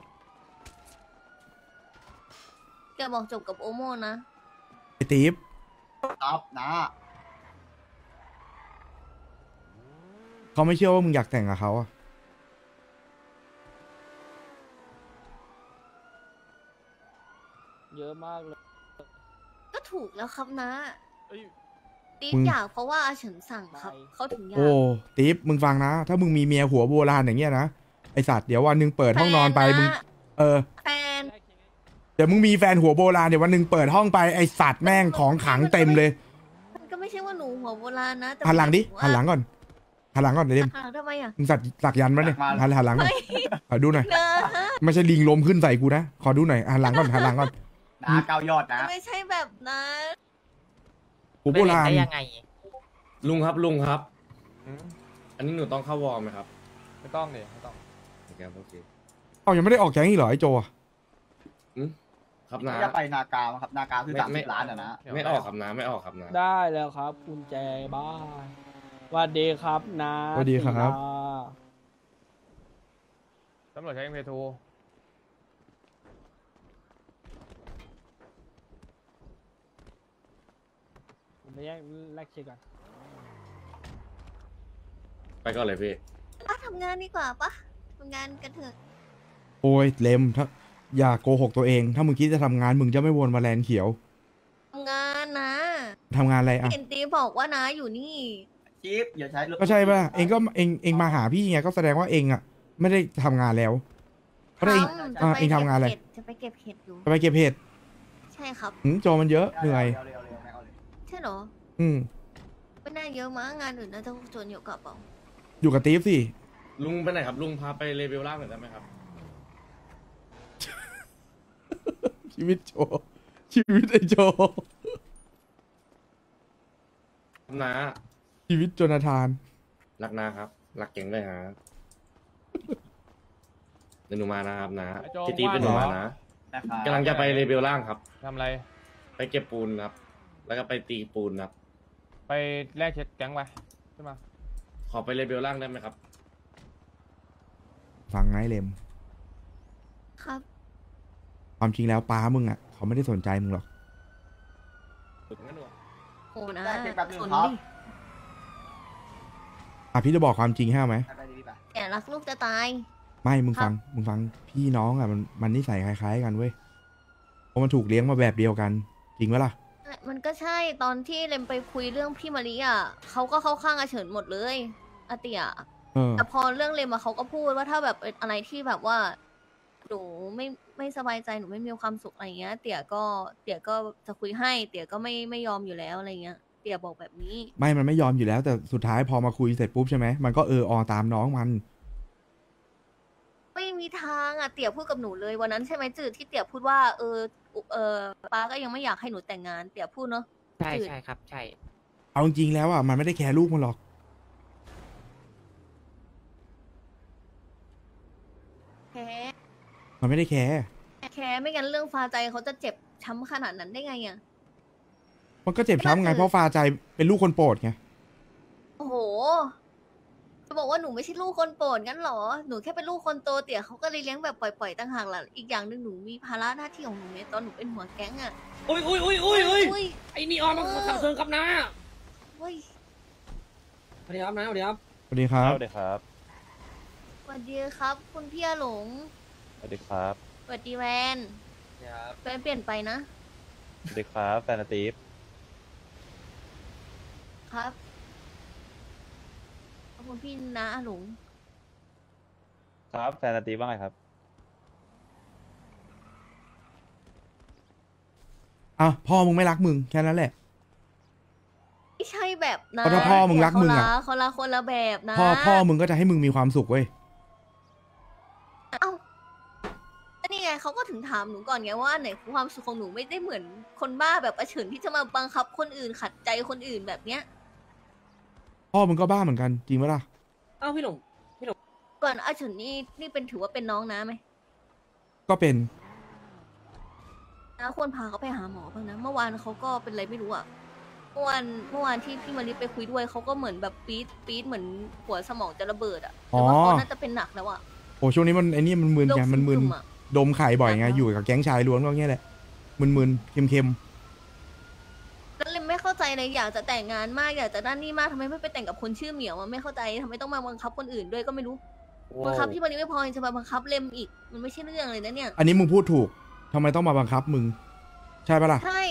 Speaker 8: เตี่ยบอกจบกับโอโมนะ
Speaker 1: ไอ้ตีฟ
Speaker 2: ครับนะ
Speaker 1: เขาไม่เชื่อว่ามึงอยากแต่งกับเขาอะ
Speaker 10: เยอะมากเลย
Speaker 8: ก็ถูกแล้วครับนะ
Speaker 5: เอ้ย
Speaker 8: ตีฟอยากเพราะว่าอาเฉินสั่งครับ เขาถึงอยาก
Speaker 1: โอ้ตีฟมึงฟังนะ ถ้ามึงมีเมียหัวโบราณอย่างเงี้ยนะไอสัตว์เดี๋ยววันหนึ่งเปิดห้องนอนไปมึงเออ
Speaker 8: แฟน
Speaker 1: เดี๋ยวมึงมีแฟนหัวโบราณเดี๋ยววันหนึ่งเปิดห้องไปไอสัตว์แม่งของขลังเต็มเลย
Speaker 8: มันก็ไม่ใช่ว่าหนูหัวโบราณนะแต่
Speaker 1: หันหลังดิ
Speaker 8: ว่า
Speaker 1: หันหลังก่อนหันหลังก่อนเดี๋ยวเดม
Speaker 8: หันหลังทำไมอ่ะ
Speaker 1: มึงสักสักยันต์มั้ยเนี่ยหันหันหลังก่อน
Speaker 8: ไม่
Speaker 1: ขอดูหน่อย
Speaker 8: เนอะ
Speaker 1: ไม่ใช่ลิงลมขึ้นใส่กูนะขอดูหน่อยหันหลังก่อนหันหลังก่อน
Speaker 2: นะเก้ายอดนะ
Speaker 8: ไม่ใช่แบบนั้น
Speaker 1: หัวโบราณ
Speaker 6: ได้ยังไง
Speaker 12: ลุงครับลุงครับ อันนี้หนูต้องเข้าวอร์มไหมครับ
Speaker 10: ไม่ต้องเลยไม่ต้อง
Speaker 12: โอเคครับโอเค
Speaker 1: เอายังไม่ได้ออกแก๊งอีกเหรอไอโจอะ
Speaker 12: อืมครับนะ
Speaker 2: จะไปนากามาครับนากาคือ
Speaker 12: ไม่
Speaker 2: สาม
Speaker 12: ไม่
Speaker 2: สิบล้านอะนะ
Speaker 12: ไม่ออกครับนะไม่ออกครับนะ
Speaker 10: ได้แล้วครับกุญแจบ้านสวัสดีครับนะ
Speaker 1: สวัสดีครับ
Speaker 10: ศิลา
Speaker 5: ตำรวจใช้เอ็มเพทู
Speaker 10: ผมไปแยกแลกเช็คก่อน
Speaker 12: ไปก่อนเลยพี่
Speaker 8: อ่ะทำงานดีกว่าปะทำงานกันเถอะ
Speaker 1: โอ้ยเลมถ้าอย่าโกหกตัวเอง ถ้ามึงคิดจะทำงานมึงจะไม่วนมาแลนด์เขียว
Speaker 8: ทำงานนะ
Speaker 1: ทำงานอะไรอะ
Speaker 8: เห็นตีบอกว่านะอยู่นี่
Speaker 2: ชิปอย่าใช้รถ
Speaker 1: ก็ใช่ป่ะเองก็เองเองมาหาพี่ไงก็แสดงว่าเองอะไม่ได้ทำงานแล้วเพราะถ้าเอง
Speaker 8: ทำ
Speaker 1: อ่ะ
Speaker 8: จะไป
Speaker 1: เองทำงานอะไร
Speaker 8: เก็บเห็ดจะไปเก็บเห็ดอยู่
Speaker 1: จะไปเก็บเห็ด
Speaker 8: ใช่ครับ
Speaker 1: หืมโจมันเยอะเหนื่อย
Speaker 2: เร็วๆเร็วๆไม่เอาเลย
Speaker 8: ใช่เหรอ
Speaker 1: อืม
Speaker 8: ไม่น่าเยอะมั้งงานอื่นน่าจะจนอยู่กับเปล่า
Speaker 1: อยู่กับตีฟสิ
Speaker 12: ลุงไปไหนครับลุงพาไปเลเวลล่างหน่อยได้ไหมครับ
Speaker 1: ชีวิตโจชีวิตไอโจ
Speaker 12: นะ
Speaker 1: ชีวิตโจนาธาน
Speaker 12: รักนะครับรักเก่งด้วยฮะเดี๋ยวหนูมานะครับนะพี่ตีเป็นหนูมานะ
Speaker 2: นะครับ
Speaker 12: กำลังจะไปเลเวลล่างครับ
Speaker 5: ทำอะไร
Speaker 12: ไปเก็บปูนครับ แล้วก็ไปตีปูนครับ
Speaker 5: ไปแลกเช็คแก๊งไปขึ้นมา
Speaker 12: ขอไปเลเวลล่างได้ไหมครับ
Speaker 1: ฟังไงเลม
Speaker 8: ครับ
Speaker 1: ความจริงแล้วป้ามึงอะเขาไม่ได้สนใจมึงหรอก
Speaker 8: โอ้นะ
Speaker 2: ได้เช็คแป๊บนึง
Speaker 8: ทน
Speaker 2: ครับ
Speaker 8: ดิ
Speaker 1: อ่ะพี่จะบอกความจริงให้เอาไหม
Speaker 2: ไปดีๆไป
Speaker 8: แกรักลูกจะตาย
Speaker 1: ไม่มึง
Speaker 8: ครับ
Speaker 1: ฟังมึงฟังพี่น้องอะมันมันนิสัยคล้ายๆกันเว้ยเพราะมันถูกเลี้ยงมาแบบเดียวกัน จริงไหมล่ะ
Speaker 8: มันก็ใช่ตอนที่เลมไปคุยเรื่องพี่มาริอ่ะเขาก็เข้าข้างอาเฉินหมดเลยอาเตีย
Speaker 1: เออ
Speaker 8: แต่พอเรื่องเลมอะเขาก็พูดว่าถ้าแบบเป็นอะไรที่แบบว่าหนูไม่ไม่สบายใจหนูไม่มีความสุขอะไรเงี้ย เตี่ยก็เตี่ยก็จะคุยให้ เตี่ยก็ไม่ไม่ยอมอยู่แล้วอะไรเงี้ย เตี่ยบอกแบบนี้
Speaker 1: ไม่ มันไม่ยอมอยู่แล้ว แต่สุดท้ายพอมาคุยเสร็จปุ๊บใช่ไหม มันก็เอออตามน้องมัน
Speaker 8: ไม่มีทางอ่ะเตี่ยพูดกับหนูเลยวันนั้นใช่ไหมจืดที่เตี่ยพูดว่าเออเออป้าก็ยังไม่อยากให้หนูแต่งงานเตี่ยพูดเนาะ
Speaker 6: ใช่
Speaker 8: จืด
Speaker 6: ใช่ครับ ใช่
Speaker 1: เอาจริงๆแล้วอ่ะ มันไม่ได้แคร์ลูกมันหรอก
Speaker 8: แค่
Speaker 1: มันไม่ได้แคร์
Speaker 8: แค่ไม่งั้นเรื่องฟาใจเขาจะเจ็บช้ำขนาดนั้นได้ไงอ่ะ
Speaker 1: มันก็เจ็บช้ำไง เพราะฟาใจเป็นลูกคนโปรดไง
Speaker 8: โอ้โหจะบอกว่าหนูไม่ใช่ลูกคนโปรดงั้นเหรอหนูแค่เป็นลูกคนโตเตี่ยเขาก็เลยเลี้ยงแบบปล่อยๆต่างหากล่ะอีกอย่างหนึ่งหนูมีภาระหน้าที่ของหนูไงตอนหนูเป็นหัวแก๊งอ่ะ
Speaker 12: อุ้ยอุ้ยอุ้ยอุ้ยอุ้ย
Speaker 8: อุ้ย
Speaker 12: ไอ้นี่ออนมันขับเชิงครับนะ
Speaker 8: เฮ้ย
Speaker 12: สวัสดีครับนะสวัสดีครับ
Speaker 1: สวัสดีครับ
Speaker 10: สวัสดีครับ
Speaker 8: สวัสดีครับ คุณพี่อาหลง
Speaker 10: สวัสดีครับ
Speaker 8: สวัสดีแวน
Speaker 12: ครับ
Speaker 8: แวนเปลี่ยนไปนะ
Speaker 10: สวัสดีครับแฟนตีฟ
Speaker 8: ครับขอบคุณพี่นะอาหลง
Speaker 10: ครับแฟนตีฟว่าไงครับ
Speaker 1: อ่ะพ่อมึงไม่รักมึงแค่นั้นแหละ
Speaker 8: ไม่ใช่แบบนะ
Speaker 1: เพราะถ้าพ่อมึงรักมึงอะ
Speaker 8: เขาละคนละแบบนะ
Speaker 1: พ่อพ่อมึงก็จะให้มึงมีความสุขเว้ย
Speaker 8: เอ้าก็นี่ไงเขาก็ถึงถามหนูก่อนไงว่าอันไหนคือความสุขของหนูไม่ได้เหมือนคนบ้าแบบอาเฉินที่จะมาบังคับคนอื่นขัดใจคนอื่นแบบเนี้ย
Speaker 1: พ่อมึงก็บ้าเหมือนกันจริงไหมล่ะ
Speaker 12: เอ้าพี่หลง
Speaker 8: ก่อนอาเฉินนี่นี่เป็นถือว่าเป็นน้องนะไหม
Speaker 1: ก็เป็น
Speaker 8: นะควรพาเขาไปหาหมอบ้างนะเมื่อวานเขาก็เป็นอะไรไม่รู้อะเมื่อวานเมื่อวานที่พี่มาริไปคุยด้วยเขาก็เหมือนแบบปี๊ดปี๊ดเหมือนหัวสมองจะระเบิดอะแต่ว่า
Speaker 1: อ๋อ
Speaker 8: เขาน่าจะเป็นหนักแล้วอะ
Speaker 1: โอ้ช่วงนี้มันไอ้นี่มันมึน
Speaker 8: โรค
Speaker 1: ไงมันมึน
Speaker 8: ซึมๆอะ
Speaker 1: ดมไข่บ่อยไง
Speaker 8: หนักแล้ว
Speaker 1: อยู่กับแก๊งชายล้วนก็เงี้ยแหละมึนๆเค็ม
Speaker 8: แล้วเลยไม่เข้าใจเลยอยากจะแต่งงานมากอยากจะด้านนี่มากทำไมไม่ไปแต่งกับคนชื่อเหมียวอะไม่เข้าใจทำไมต้องมาบังคับคนอื่นด้วยก็ไม่รู้บังคับพี่มาริไม่พอยังจะมาบังคับเลมอีกมันไม่ใช่เรื่องเลยนะเนี่ย
Speaker 1: ๆอันนี้มึงพูดถูกทำไมต้องมาบังคับมึง ใช่ปะล่ะ
Speaker 8: ใช่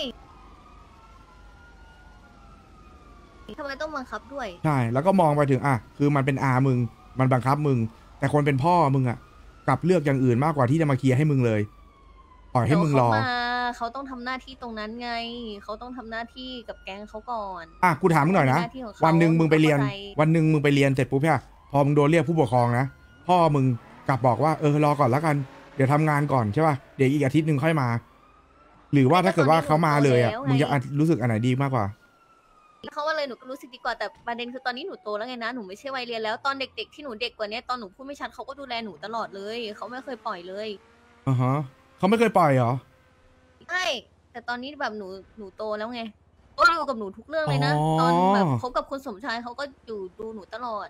Speaker 8: ทำไมต้องบังคับด้วย
Speaker 1: ใช่แล้วก็มองไปถึงอ่ะคือมันเป็นอามึงมันบังคับมึง แต่คนเป็นพ่อมึงอ่ะกลับเลือกอย่างอื่นมากกว่าที่จะมาเคลียร์ให้มึงเลยปล่อยให้มึงรอ
Speaker 8: เดี๋ยวเขามาเขาต้องทำหน้าที่ตรงนั้นไง เขาต้องทำหน้าที่กับแก๊งเขาก่อน
Speaker 1: อ่ะกูถามมึงหน่อยนะ
Speaker 8: เป็หาที่ของเขา
Speaker 1: วันหนึ่งมึงไปเรียน
Speaker 8: ข้าใจ
Speaker 1: วันหนึ่งมึงไปเรียนเสร็จปุ๊บใช่ปะพอมึงโดนเรียกผู้ปกครองนะพ่อมึงกลับบอกว่าเออรอก่อนแล้วกันเดี๋ยวทำงานก่อนใช่ป่ะเดี๋ยวอีกอาทิตย์หนึ่งค่อยมา หรือว่าถ้าเกิดว่าเขามาเลยอ่ะมึงจะอ่ะรู้สึกอันไหนดีมากกว่า
Speaker 8: เขาว่าเลยหนูก็รู้สึกดีกว่าแต่ประเด็นคือตอนนี้หนูโตแล้วไงนะหนูไม่ใช่วัยเรียนแล้วตอนเด็กๆที่หนูเด็กกว่านี้ตอนหนูพูดไม่ชัดเขาก็ดูแลหนูตลอดเลยเขาไม่เคยปล่อยเลย
Speaker 1: อ่าฮะเขาไม่เคยปล่อยเหรอ
Speaker 8: ใช่แต่ตอนนี้แบบหนูหนูโตแล้วไงก็อยู่กับหนูทุกเรื่องเลยนะ
Speaker 1: อ๋อ
Speaker 8: ตอนแบบคบกับคุณสมชายเขาก็อยู่ดูหนูตลอด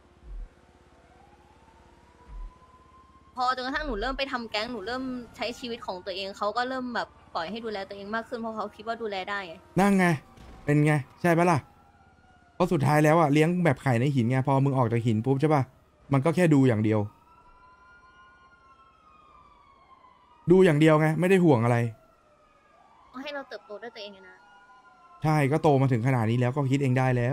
Speaker 8: พอจนกระทั่งหนูเริ่มไปทำแก๊งหนูเริ่มใช้ชีวิตของตัวเองเขาก็เริ่มแบบปล่อยให้ดูแลตัวเองมากขึ้นเพราะเขาคิดว่าดูแลได้ไง
Speaker 1: นั่งไงเป็นไงใช่ปะล่ะเพราะสุดท้ายแล้วอ่ะเลี้ยงแบบไข่ในหินไงพอมึงออกจากหินปุ๊บใช่ปะมันก็แค่ดูอย่างเดียว ดูอย่างเดียวไงไม่ได้ห่วงอะไร
Speaker 8: ให้เราเติบโตด้วยตัวเองไงนะ
Speaker 1: ใช่ก็โตมาถึงขนาดนี้แล้วก็คิดเองได้แล้ว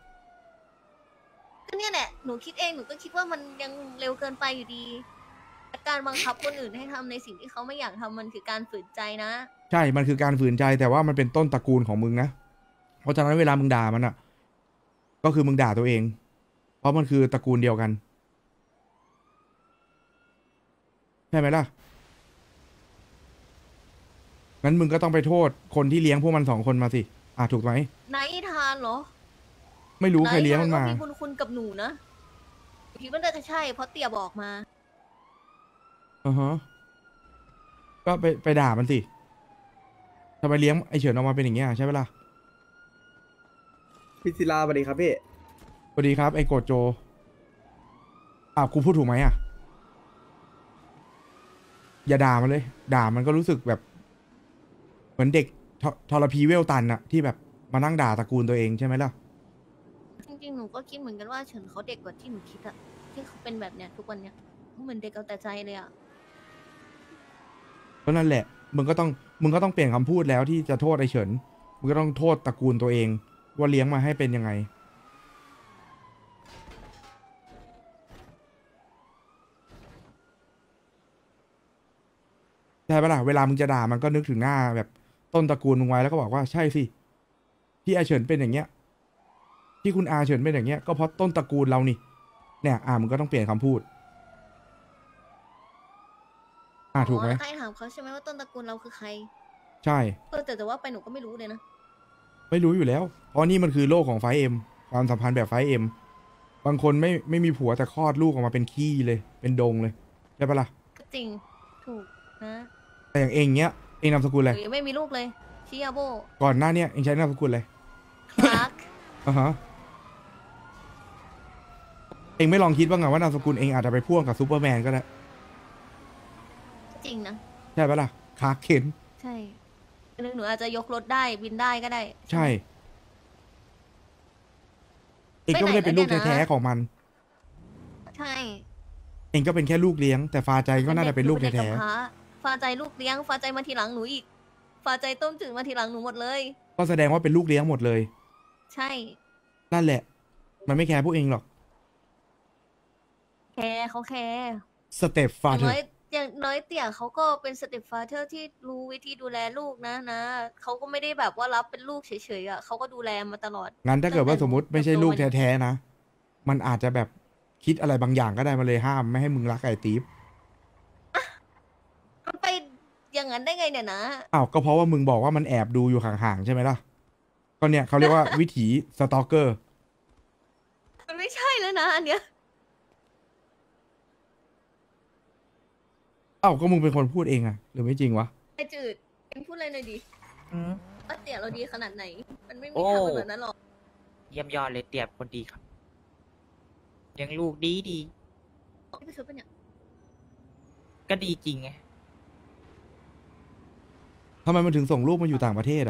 Speaker 8: ก็เนี่ยแหละหนูคิดเองหนูก็คิดว่ามันยังเร็วเกินไปอยู่ดีแต่การบังคับคนอื่นให้ทำในสิ่งที่เขาไม่อยากทำมันคือการฝืนใจนะ
Speaker 1: ใช่มันคือการฝืนใจแต่ว่ามันเป็นต้นตระกูลของมึงนะเพราะฉะนั้นเวลามึงด่ามันอ่ะ ก็คือมึงด่าตัวเอง เพราะมันคือตระกูลเดียวกันใช่ไหมล่ะงั้นมึงก็ต้องไปโทษคนที่เลี้ยงพวกมันสองคนมาสิอ่ะถูกไหม
Speaker 8: นายทานเหรอ
Speaker 1: ไม่รู้ใครเลี้ยงมันมา
Speaker 8: นายทก็มีบุญคุณกับหนูนะคิดว่าน่าจะใช่เพราะเตี่ยบอกมา
Speaker 1: อือฮะก็ไปไปด่ามันสิทำไมเลี้ยงไอเฉินออกมาเป็นอย่างเงี้ยใช่ไหมล่ะ
Speaker 13: พิศิลาสวัสดีครับพี่
Speaker 1: สวัสดีครับไอโกโจอ้าวกูพูดถูกไหมอ่ะอย่าด่ามันเลย ด่ามันก็รู้สึกแบบ เหมือนเด็กททรพีเวลตันอะที่แบบมานั่งด่าตระกูลตัวเองใช่ไหมล่ะ
Speaker 8: จริงๆหนูก็คิดเหมือนกันว่าเฉินเขาเด็กกว่าที่หนูคิดอะที่เขาเป็นแบบเนี้ยทุกวันเนี้ยเขาเหมือนเด็กเอาแต่ใจเลยอะ
Speaker 1: ก็นั่นแหละ มึงก็ต้อง มึงก็ต้องเปลี่ยนคำพูดแล้วที่จะโทษไอเฉิน มึงก็ต้องโทษตระกูลตัวเอง ว่าเลี้ยงมาให้เป็นยังไงใช่ปะล่ะเวลามึงจะด่ามันก็นึกถึงหน้าแบบต้นตระกูลมึงไว้แล้วก็บอกว่าใช่สิที่อาเฉินเป็นอย่างเงี้ยที่คุณอาเฉินเป็นอย่างเงี้ยก็เพราะต้นตระกูลเรานี่เนี่ยอ่ามึงก็ต้องเปลี่ยนคำพูดอ่าถูกไหม
Speaker 8: ใครถามเขาใช่ไหมว่าต้นตระกูลเราคือใคร
Speaker 1: ใช่
Speaker 8: เออแต่แต่ว่าไปหนูก็ไม่รู้เลยนะ
Speaker 1: ไม่รู้อยู่แล้ว เพราะนี่มันคือโลกของไฟเอ็มความสัมพันธ์แบบไฟเอ็มบางคนไม่ไม่มีผัวแต่คลอดลูกออกมาเป็นขี้เลยเป็นดงเลยใช่ปะล่ะ
Speaker 8: จริงถูกนะ
Speaker 1: แต่อย่างเองเงี้ยเองนามสกุลอะไร
Speaker 8: หรือยังไม่มีลูกเลยชิอาโบ
Speaker 1: ก่อนหน้าเนี้ยเองใช้นามสกุลอะไร
Speaker 8: คลาร์ก
Speaker 1: อ่าฮะเองไม่ลองคิดบ้างเหรอว่านามสกุลเองอาจจะไปพ่วงกับซูเปอร์แมนก็ได้
Speaker 8: จริงนะ
Speaker 1: ใช่ปะล่ะคาร์กเคน
Speaker 8: ใช่นึกหนูอาจจะยกรถได้บินได้ก็ได้
Speaker 1: ใช่ เองก็ไม่ได้เป็นลูกแท้ๆของมัน
Speaker 8: ใช่
Speaker 1: เองก็เป็นแค่ลูกเลี้ยงแต่ฟาใจก็น่าจะเป็นลูก
Speaker 8: หด็
Speaker 1: แท้
Speaker 8: กกำพร้าฟาใจลูกเลี้ยงฟาใจมาทีหลังหนูอีกฟาใจต้มจืดมาทีหลังหนูหมดเลย
Speaker 1: ๆก็แสดงว่าเป็นลูกเลี้ยงหมดเลย
Speaker 8: ใช่
Speaker 1: นั่นแหละ มันไม่แคร์พวกเองหรอก
Speaker 8: แคร์เขาแคร์
Speaker 1: สเต็ปฟา
Speaker 8: อย่าง
Speaker 1: เธอ
Speaker 8: น้อยอย่างน้อยเตี่ยเขาก็เป็นสเต็ปฟาเธอร์ที่รู้วิธีดูแลลูกนะนะเขาก็ไม่ได้แบบว่ารับเป็นลูกเฉยๆอ่ะเขาก็ดูแลมาตลอด
Speaker 1: งั้นถ้าเกิดว่า
Speaker 8: ตั้งแต่
Speaker 1: สมมติไม่ใช่
Speaker 8: เติบโต
Speaker 1: ลูก
Speaker 8: มา
Speaker 1: แท้ๆนะ มันอาจจะแบบคิดอะไรบางอย่างก็ได้มาเลยห้ามไม่ให้มึงรักไอ้ตีฟ
Speaker 8: มันไปอย่างนั้นได้ไงเนี่ยนะ
Speaker 1: อ้าวก็เพราะว่ามึงบอกว่ามันแอบดูอยู่ห่างๆใช่ไหมล่ะ ก็เนี่ยเขาเรียกว่า วิถีสตอกเกอร์
Speaker 8: มันไม่ใช่แล้วนะอันเนี้ย
Speaker 1: อ้าวก็มึงเป็นคนพูดเองอะหรือไม่จริงวะ
Speaker 8: ไอจืดเอ็งพูดอะไรหน่อยดิ
Speaker 6: อืม
Speaker 8: ว่าเตี่ยเราดีขนาดไหน มันไม่มี
Speaker 6: โอ้
Speaker 8: ทางเป็นแบบนั้นหรอก
Speaker 6: เยี่ยมยอดเลยเตียบคนดีครับเลี้ยงลูกดีดี
Speaker 8: พี่ไปชุดปะเนี่ย
Speaker 6: ก็ดีจริงไง
Speaker 1: ทำไมมันถึงส่งลูกมาอยู่ต่างประเทศอะ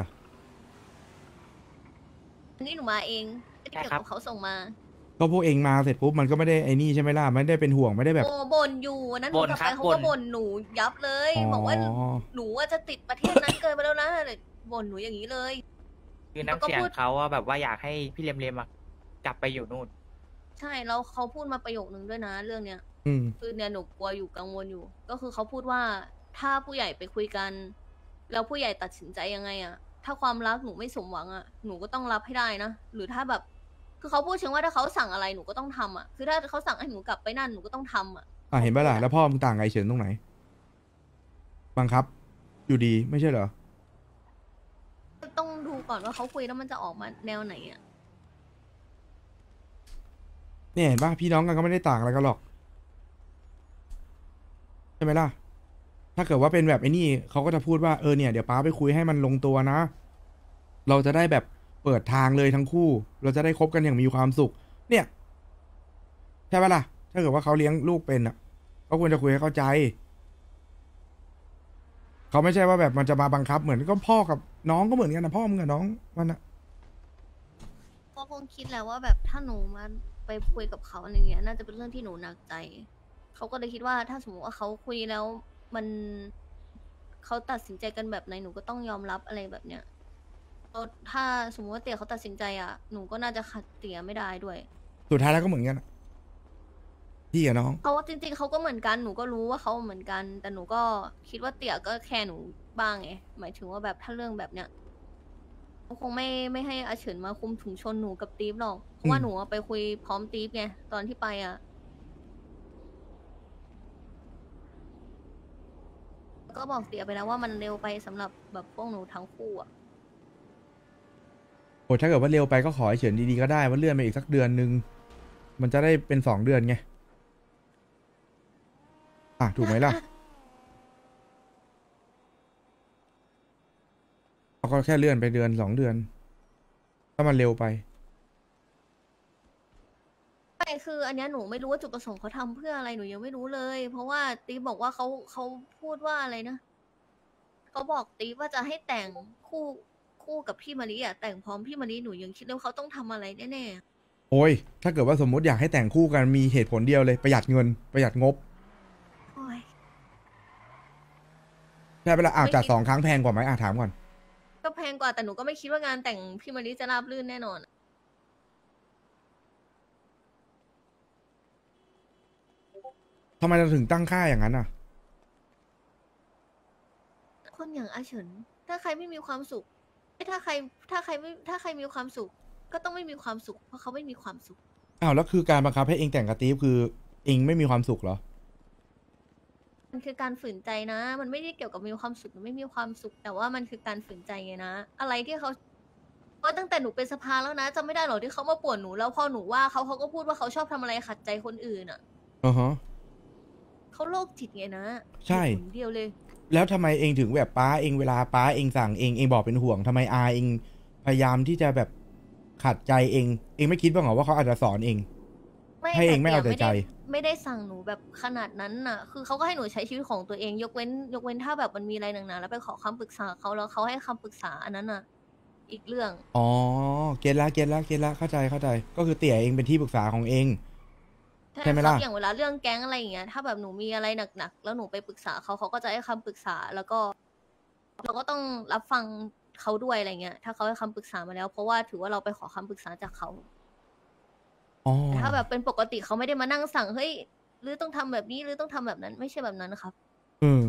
Speaker 8: อันนี้หนูมาเองไม่ได้เกี่ยวกับเขาส่งมา
Speaker 1: ก็พวกเองมาเสร็จปุ๊บมันก็ไม่ได้ไอ้นี่ใช่ไหมล่ะไม่ได้เป็นห่วงไม่ได้แบบ
Speaker 8: โอ้บ่นอยู่วันนั้นหนู
Speaker 6: บ่น
Speaker 8: กลับ
Speaker 6: ครั
Speaker 8: ไป
Speaker 6: บ
Speaker 8: เขา
Speaker 6: บ่
Speaker 8: ก็
Speaker 6: น
Speaker 8: บ่นหนูยับเลย
Speaker 1: อ๋อ
Speaker 8: บอกว่าหนูว่าจะติดประเทศนั้นเกินไปแล้วนะบ่นหนูอย่างนี้เลย
Speaker 6: คือน้ำเสียงเขาว่าแบบว่าอยากให้พี่เลมเลมอะกลับไปอยู่นู่น
Speaker 8: ใช่แล้วเขาพูดมาประโยคนึงด้วยนะ เรื่องเนี้ย
Speaker 1: อืม
Speaker 8: คือเนี่ยหนูกลัวอยู่กังวลอยู่ ก็คือเขาพูดว่าถ้าผู้ใหญ่ไปคุยกัน แล้วผู้ใหญ่ตัดสินใจยังไงอะถ้าความรักหนูไม่สมหวังอะหนูก็ต้องรับให้ได้นะหรือถ้าแบบ คือเขาพูดเชิงว่าถ้าเขาสั่งอะไรหนูก็ต้องทำอะคือถ้าเขาสั่งให้หนูกลับไปนั่นหนูก็ต้องทำอะ
Speaker 1: อ่ะเห็นปะล่ะแล้วพ่อมึงต่างไงเฉินตรงไหน บังคับ อยู่ดีไม่ใช่เหรอ
Speaker 8: ต้องดูก่อนว่าเขาคุยแล้วมันจะออกมาแนวไหนอะ
Speaker 1: เนี่ยเห็นปะพี่น้องกันก็ไม่ได้ต่างอะไรกันหรอกใช่ไหมล่ะ ถ้าเกิดว่าเป็นแบบไอ้นี่เขาก็จะพูดว่าเออเนี่ยเดี๋ยวป้าไปคุยให้มันลงตัวนะ เราจะได้แบบเปิดทางเลยทั้งคู่ เราจะได้คบกันอย่างมีความสุข เนี่ย ใช่ปะล่ะ ถ้าเกิดว่าเขาเลี้ยงลูกเป็นอ่ะก็ควรจะคุยให้เข้าใจ เขาไม่ใช่ว่าแบบมันจะมาบังคับเหมือนก็พ่อกับน้องก็เหมือนกันนะพ่อมึงกับน้องมันอะ
Speaker 8: ก็คงคิดแล้วว่าแบบถ้าหนูมาไปคุยกับเขาอะไรเงี้ยน่าจะเป็นเรื่องที่หนูหนักใจเขาก็เลยคิดว่าถ้าสมมติว่าเขาคุยแล้วมันเขาตัดสินใจกันแบบไหนหนูก็ต้องยอมรับอะไรแบบเนี้ยแล้วถ้าสมมติว่าเตี่ยเขาตัดสินใจอ่ะหนูก็น่าจะขัดเตี่ยไม่ได้ด้วย
Speaker 1: สุดท้ายแล้วก็เหมือนกันอะพี่กับน้อง
Speaker 8: เขาจริงๆเขาก็เหมือนกันหนูก็รู้ว่าเขาเหมือนกัน แต่หนูก็คิดว่าเตี่ยก็แค่หนูบ้างไงหมายถึงว่าแบบถ้าเรื่องแบบเนี้ยเขาคงไม่ไม่ให้อาเฉินมาคุมถุงชนหนูกับตีฟหรอกเพราะว่า
Speaker 1: อืม
Speaker 8: หนูอะไปคุยพร้อมตีฟไงตอนที่ไปอ่ะก็บอกเตี่ยไปแล้วว่ามันเร็วไปสำหรับแบบพวกหนูทั้งคู่อ่ะ
Speaker 1: โอ้ถ้าเกิดว่าเร็วไปก็ขอให้เฉินดีๆก็ได้ว่าเลื่อนไปอีกสักเดือนนึง มันจะได้เป็นสองเดือนไง อ่ะ ถูกไหมล่ะ เขาก็แค่เลื่อนไปเดือนสองเดือน ถ้ามันเร็วไป
Speaker 8: ใช่คืออันเนี้ยหนูไม่รู้ว่าจุดประสงค์เขาทำเพื่ออะไรหนูยังไม่รู้เลย เพราะว่าตีฟบอกว่าเขาเขาพูดว่าอะไรนะเขาบอกตีฟว่าจะให้แต่งคู่คู่กับพี่มารีอ่ะแต่งพร้อมพี่มารีหนูยังคิดเลยว่าเขาต้องทำอะไรแน่
Speaker 1: โอ้ย ถ้าเกิดว่าสมมุติอยากให้แต่งคู่กันมีเหตุผลเดียวเลยประหยัดเงินประหยัดงบ
Speaker 8: ๆโอ้ย
Speaker 1: ใช่เวลาอาจจัดสองครั้งแพงกว่าไหมอาถามก่อน
Speaker 8: ก็แพงกว่าแต่หนูก็ไม่คิดว่างานแต่งพี่มารีจะราบรื่นแน่นอน
Speaker 1: ทำไมเราถึงตั้งค่าอย่างนั้นอ่ะ
Speaker 8: คนอย่างอาเฉิน ถ้าใครไม่มีความสุขเอ้ยถ้าใครถ้าใครไม่ถ้าใครมีความสุข ก็ต้องไม่มีความสุข เพราะเขาไม่มีความสุข
Speaker 1: อ้าวแล้วคือการบังคับให้เองแต่งกับตีฟคือเองไม่มีความสุขเหรอ
Speaker 8: มันคือการฝืนใจนะ มันไม่ได้เกี่ยวกับมีความสุขหรือไม่มีความสุข แต่ว่ามันคือการฝืนใจไงนะ อะไรที่เขาว่าตั้งแต่หนูเป็นสภาแล้วนะจำไม่ได้หรอกที่เขามาป่วนหนูแล้วพอหนูว่าเขาเขาก็พูดว่าเขาชอบทำอะไรขัดใจคนอื่นอ่ะ
Speaker 1: อือฮะ
Speaker 8: เขาโรคจิตไงนะ
Speaker 1: ใช่
Speaker 8: เหตุผลเดียวเลย
Speaker 1: แล้วทำไมเองถึงแบบป้าเองเวลาป้าเองสั่งเองเองบอกเป็นห่วงทำไมอาเองพยายามที่จะแบบขัดใจเอง เองไม่คิดบ้างเหรอว่าเขาอาจจะสอนเอง
Speaker 8: ไม่
Speaker 1: ให้เองไม่เอาแต่ใจ
Speaker 8: ไม่ได้ไม่ได้สั่งหนูแบบขนาดนั้นน่ะ คือเขาก็ให้หนูใช้ชีวิตของตัวเอง ยกเว้น ยกเว้นถ้าแบบมันมีอะไรหนักๆแล้วไปขอคำปรึกษาเขาแล้วเขาให้คำปรึกษาอันนั้นน่ะ อีกเรื่อง
Speaker 1: อ๋อเก็ตละเก็ตละเก็ตละเข้าใจเข้าใจ ก็คือเตี่ยเองเป็นที่ปรึกษาของเอง
Speaker 8: ใช่
Speaker 1: ใช่ไหม
Speaker 8: ครั
Speaker 1: ล่ะ
Speaker 8: บอย่างเวลาเรื่องแก๊งอะไรอย่างเงี้ยถ้าแบบหนูมีอะไรหนักๆแล้วหนูไปปรึกษาเขาเขาก็จะให้คำปรึกษาแล้วก็เราก็ต้องรับฟังเขาด้วยอะไรเงี้ยถ้าเขาให้คำปรึกษามาแล้ว เพราะว่าถือว่าเราไปขอคำปรึกษาจากเขา
Speaker 1: อ๋อ
Speaker 8: แต่ถ้าแบบเป็นปกติเขาไม่ได้มานั่งสั่งเฮ้ยหรือต้องทำแบบนี้หรือต้องทำแบบนั้น ไม่ใช่แบบนั้นนะครับ
Speaker 1: อืม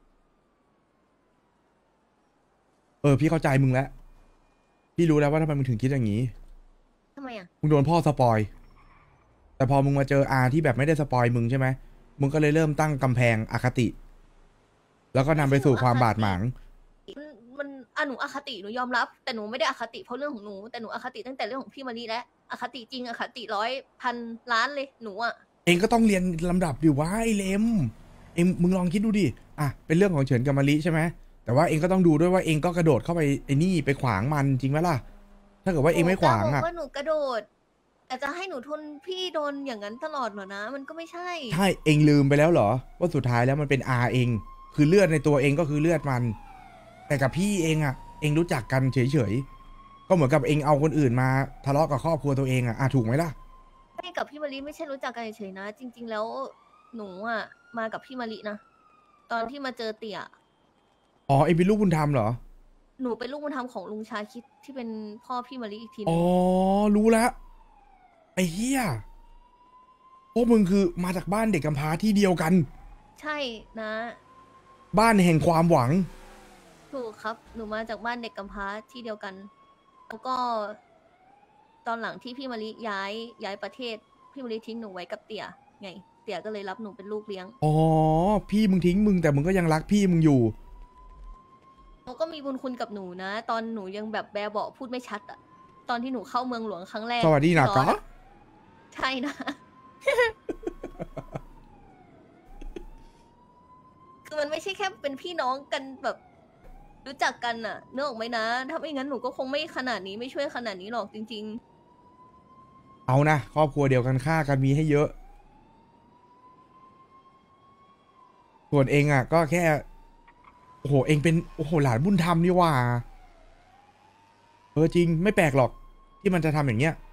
Speaker 1: เออพี่เข้าใจมึงแล้วพี่รู้แล้วว่าทำไมมึงถึงคิดอย่างนี้
Speaker 8: ทำไมอ่ะ
Speaker 1: มึงโดนพ่อสปอย แต่พอมึงมาเจออาที่แบบไม่ได้สปอยมึงใช่ไหมมึงก็เลยเริ่มตั้งกำแพงอคติ แล้วก็นำไปสู่ความบาดหมาง
Speaker 8: มันมันอ่ะหนูอคติหนูยอมรับ แต่หนูไม่ได้อคติเพราะเรื่องของหนูแต่หนูอคติตั้งแต่เรื่องของพี่มารีแล้วอคติจริงอคติร้อยพันล้านเลยหนูอ่ะ
Speaker 1: เองก็ต้องเรียนลำดับดิว่าไอ้เลมเองมึงลองคิดดูดิอ่ะเป็นเรื่องของเฉินกับมาริใช่ไหมแต่ว่าเองก็ต้องดูด้วยว่าเองก็กระโดดเข้าไปไอ้นี่ไปขวางมันจริงไหมล่ะ ถ้าเกิดว่าเองไม่ขวาง
Speaker 8: หนู
Speaker 1: อ่ะ
Speaker 8: ก็บอกว่าหนูกระโดด แต่จะให้หนูทนพี่โดนอย่างนั้นตลอดเหรอนะ มันก็ไม่ใช่
Speaker 1: ใช่เองลืมไปแล้วเหรอ ว่าสุดท้ายแล้วมันเป็นอาเอง คือเลือดในตัวเองก็คือเลือดมัน แต่กับพี่เองอ่ะ เองรู้จักกันเฉยๆก็เหมือนกับเองเอาคนอื่นมาทะเลาะกับครอบครัวตัวเองอ่ะอ่ะถูกไหมล่ะ
Speaker 8: ไม่กับพี่มารีไม่ใช่รู้จักกันเฉยๆนะ จริง ๆ แล้วหนูอ่ะมากับพี่มารีนะตอนที่มาเจอเตี่ย
Speaker 1: อ๋อเองเป็นลูกบุญธรรมเหรอ
Speaker 8: หนูเป็นลูกบุญธรรมของลุงชาคิดที่เป็นพ่อพี่มารีอีกทีหนึ
Speaker 1: อ๋
Speaker 8: ง
Speaker 1: อรู้แล้วไอ้เหี้ยพวกมึงคือมาจากบ้านเด็กกำพร้าที่เดียวกัน
Speaker 8: ใช่นะ
Speaker 1: บ้านแห่งความหวัง
Speaker 8: ถูกครับ หนูมาจากบ้านเด็กกำพร้าที่เดียวกัน แล้วก็ ตอนหลังที่พี่มารีย้ายย้ายประเทศ พี่มารีทิ้งหนูไว้กับเตี่ยไง เตี่ยก็เลยรับหนูเป็นลูกเลี้ยง
Speaker 1: อ๋อพี่มึงทิ้งมึงแต่มึงก็ยังรักพี่มึงอยู่
Speaker 8: เขาก็มีบุญคุณกับหนูนะ ตอนหนูยังแบบแบเบาะพูดไม่ชัดอะตอนที่หนูเข้าเมืองหลวงครั้งแรก
Speaker 1: สวัสดีนะ
Speaker 8: ตอ
Speaker 1: ก๊อ
Speaker 8: ใช่นะ คือมันไม่ใช่แค่เป็นพี่น้องกันแบบรู้จักกันอะนึกออกไหมนะ ถ้าไม่งั้นหนูก็คงไม่ขนาดนี้ไม่ช่วยขนาดนี้หรอกจริง
Speaker 1: เอานะครอบครัวเดียวกันฆ่ากันมีให้เยอะ ส่วนเองอ่ะ ก็แค่ โอ้โหเองเป็นโอ้โหหลานบุญธรรมนี่หว่าเออจริงไม่แปลกหรอก ที่มันจะทำอย่างเงี้ย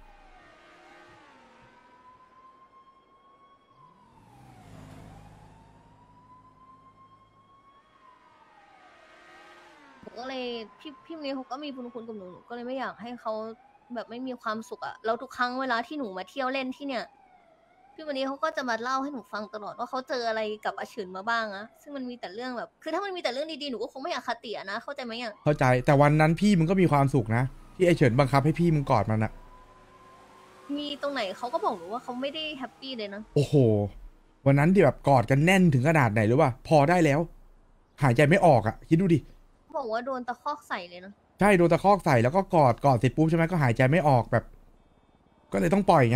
Speaker 8: ๆหนูก็เลยพี่พี่มลีเขาก็มีบุญคุณกับหนูหนูก็เลยไม่อยากให้เขาแบบไม่มีความสุขอะแล้วทุกครั้งเวลาที่หนูมาเที่ยวเล่นที่เนี่ย พี่วันนี้เขาก็จะมาเล่าให้หนูฟังตลอดว่าเขาเจออะไรกับอาเฉินมาบ้างอะซึ่งมันมีแต่เรื่องแบบ คือถ้ามันมีแต่เรื่องดีๆหนูก็คงไม่อคติอะนะเข้าใจไหมอะ
Speaker 1: เข้าใจแต่วันนั้นพี่มึงก็มีความสุขนะ ที่ไอเฉินบังคับให้พี่มึงกอดมันอะ
Speaker 8: มีตรงไหนเขาก็บอกหนูว่าเขาไม่ได้แฮปปี้เลยนะ
Speaker 1: โอ้โห วันนั้นที่แบบกอดกันแน่นถึงขนาดไหนหรือว่า พอได้แล้ว หายใจไม่ออกอะคิดดูดิ
Speaker 8: เขาบอกว่าโดนตะคอกใส่เลยนะ
Speaker 1: ใช่โดนตะคอกใส่แล้วก็กอดกอดเสร็จปุ๊บใช่ไหมก็หายใจไม่ออกแบบ ก็เลยต้องปล่อยไง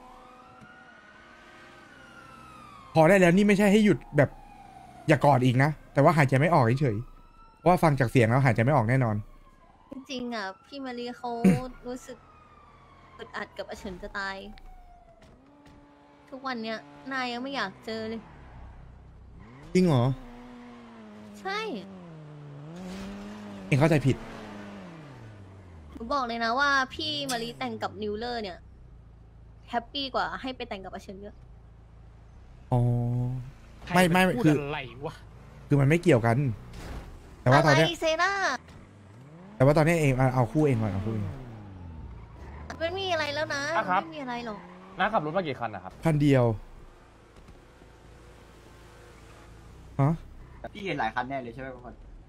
Speaker 1: พอได้แล้วนี่ไม่ใช่ให้หยุดแบบ อย่ากอดอีกนะ แต่ว่าหายใจไม่ออกเฉยๆเพราะว่าฟังจากเสียงแล้วหายใจไม่ออกแน่นอน
Speaker 8: จริงๆอะพี่มารีเขา รู้สึกอึดอัดกับอาเฉินจะตาย ทุกวันเนี้ยนายยังไม่อยากเจอเลย
Speaker 1: จริงเหรอ
Speaker 8: ใช่
Speaker 1: เองเข้าใจผิด
Speaker 8: หนูบอกเลยนะว่าพี่มารีแต่งกับนิวเลอร์เนี่ยแฮปปี้กว่าให้ไปแต่งกับอาเฉินเยอะ
Speaker 1: อ๋อ ไม่ไม่
Speaker 5: พูด
Speaker 1: คือ
Speaker 5: อะไรวะ
Speaker 1: คือมันไม่เกี่ยวกัน แต่ว่าตอนเนี้ย
Speaker 8: อะไรเซน่า
Speaker 1: แต่ว่าตอนเนี้ยเองเอาเอาคู่เองก่อนเอาคู่เอง
Speaker 8: ไม่มีอะไรแล้วนะ
Speaker 10: อ่ะครับ
Speaker 8: ไม่มีอะไรหรอก
Speaker 10: น้าขับรถมากี่คันนะครับ
Speaker 1: คันเดียวฮะ
Speaker 2: พี่เห็นหลายคันแน่เลยใช่ไหมบางคน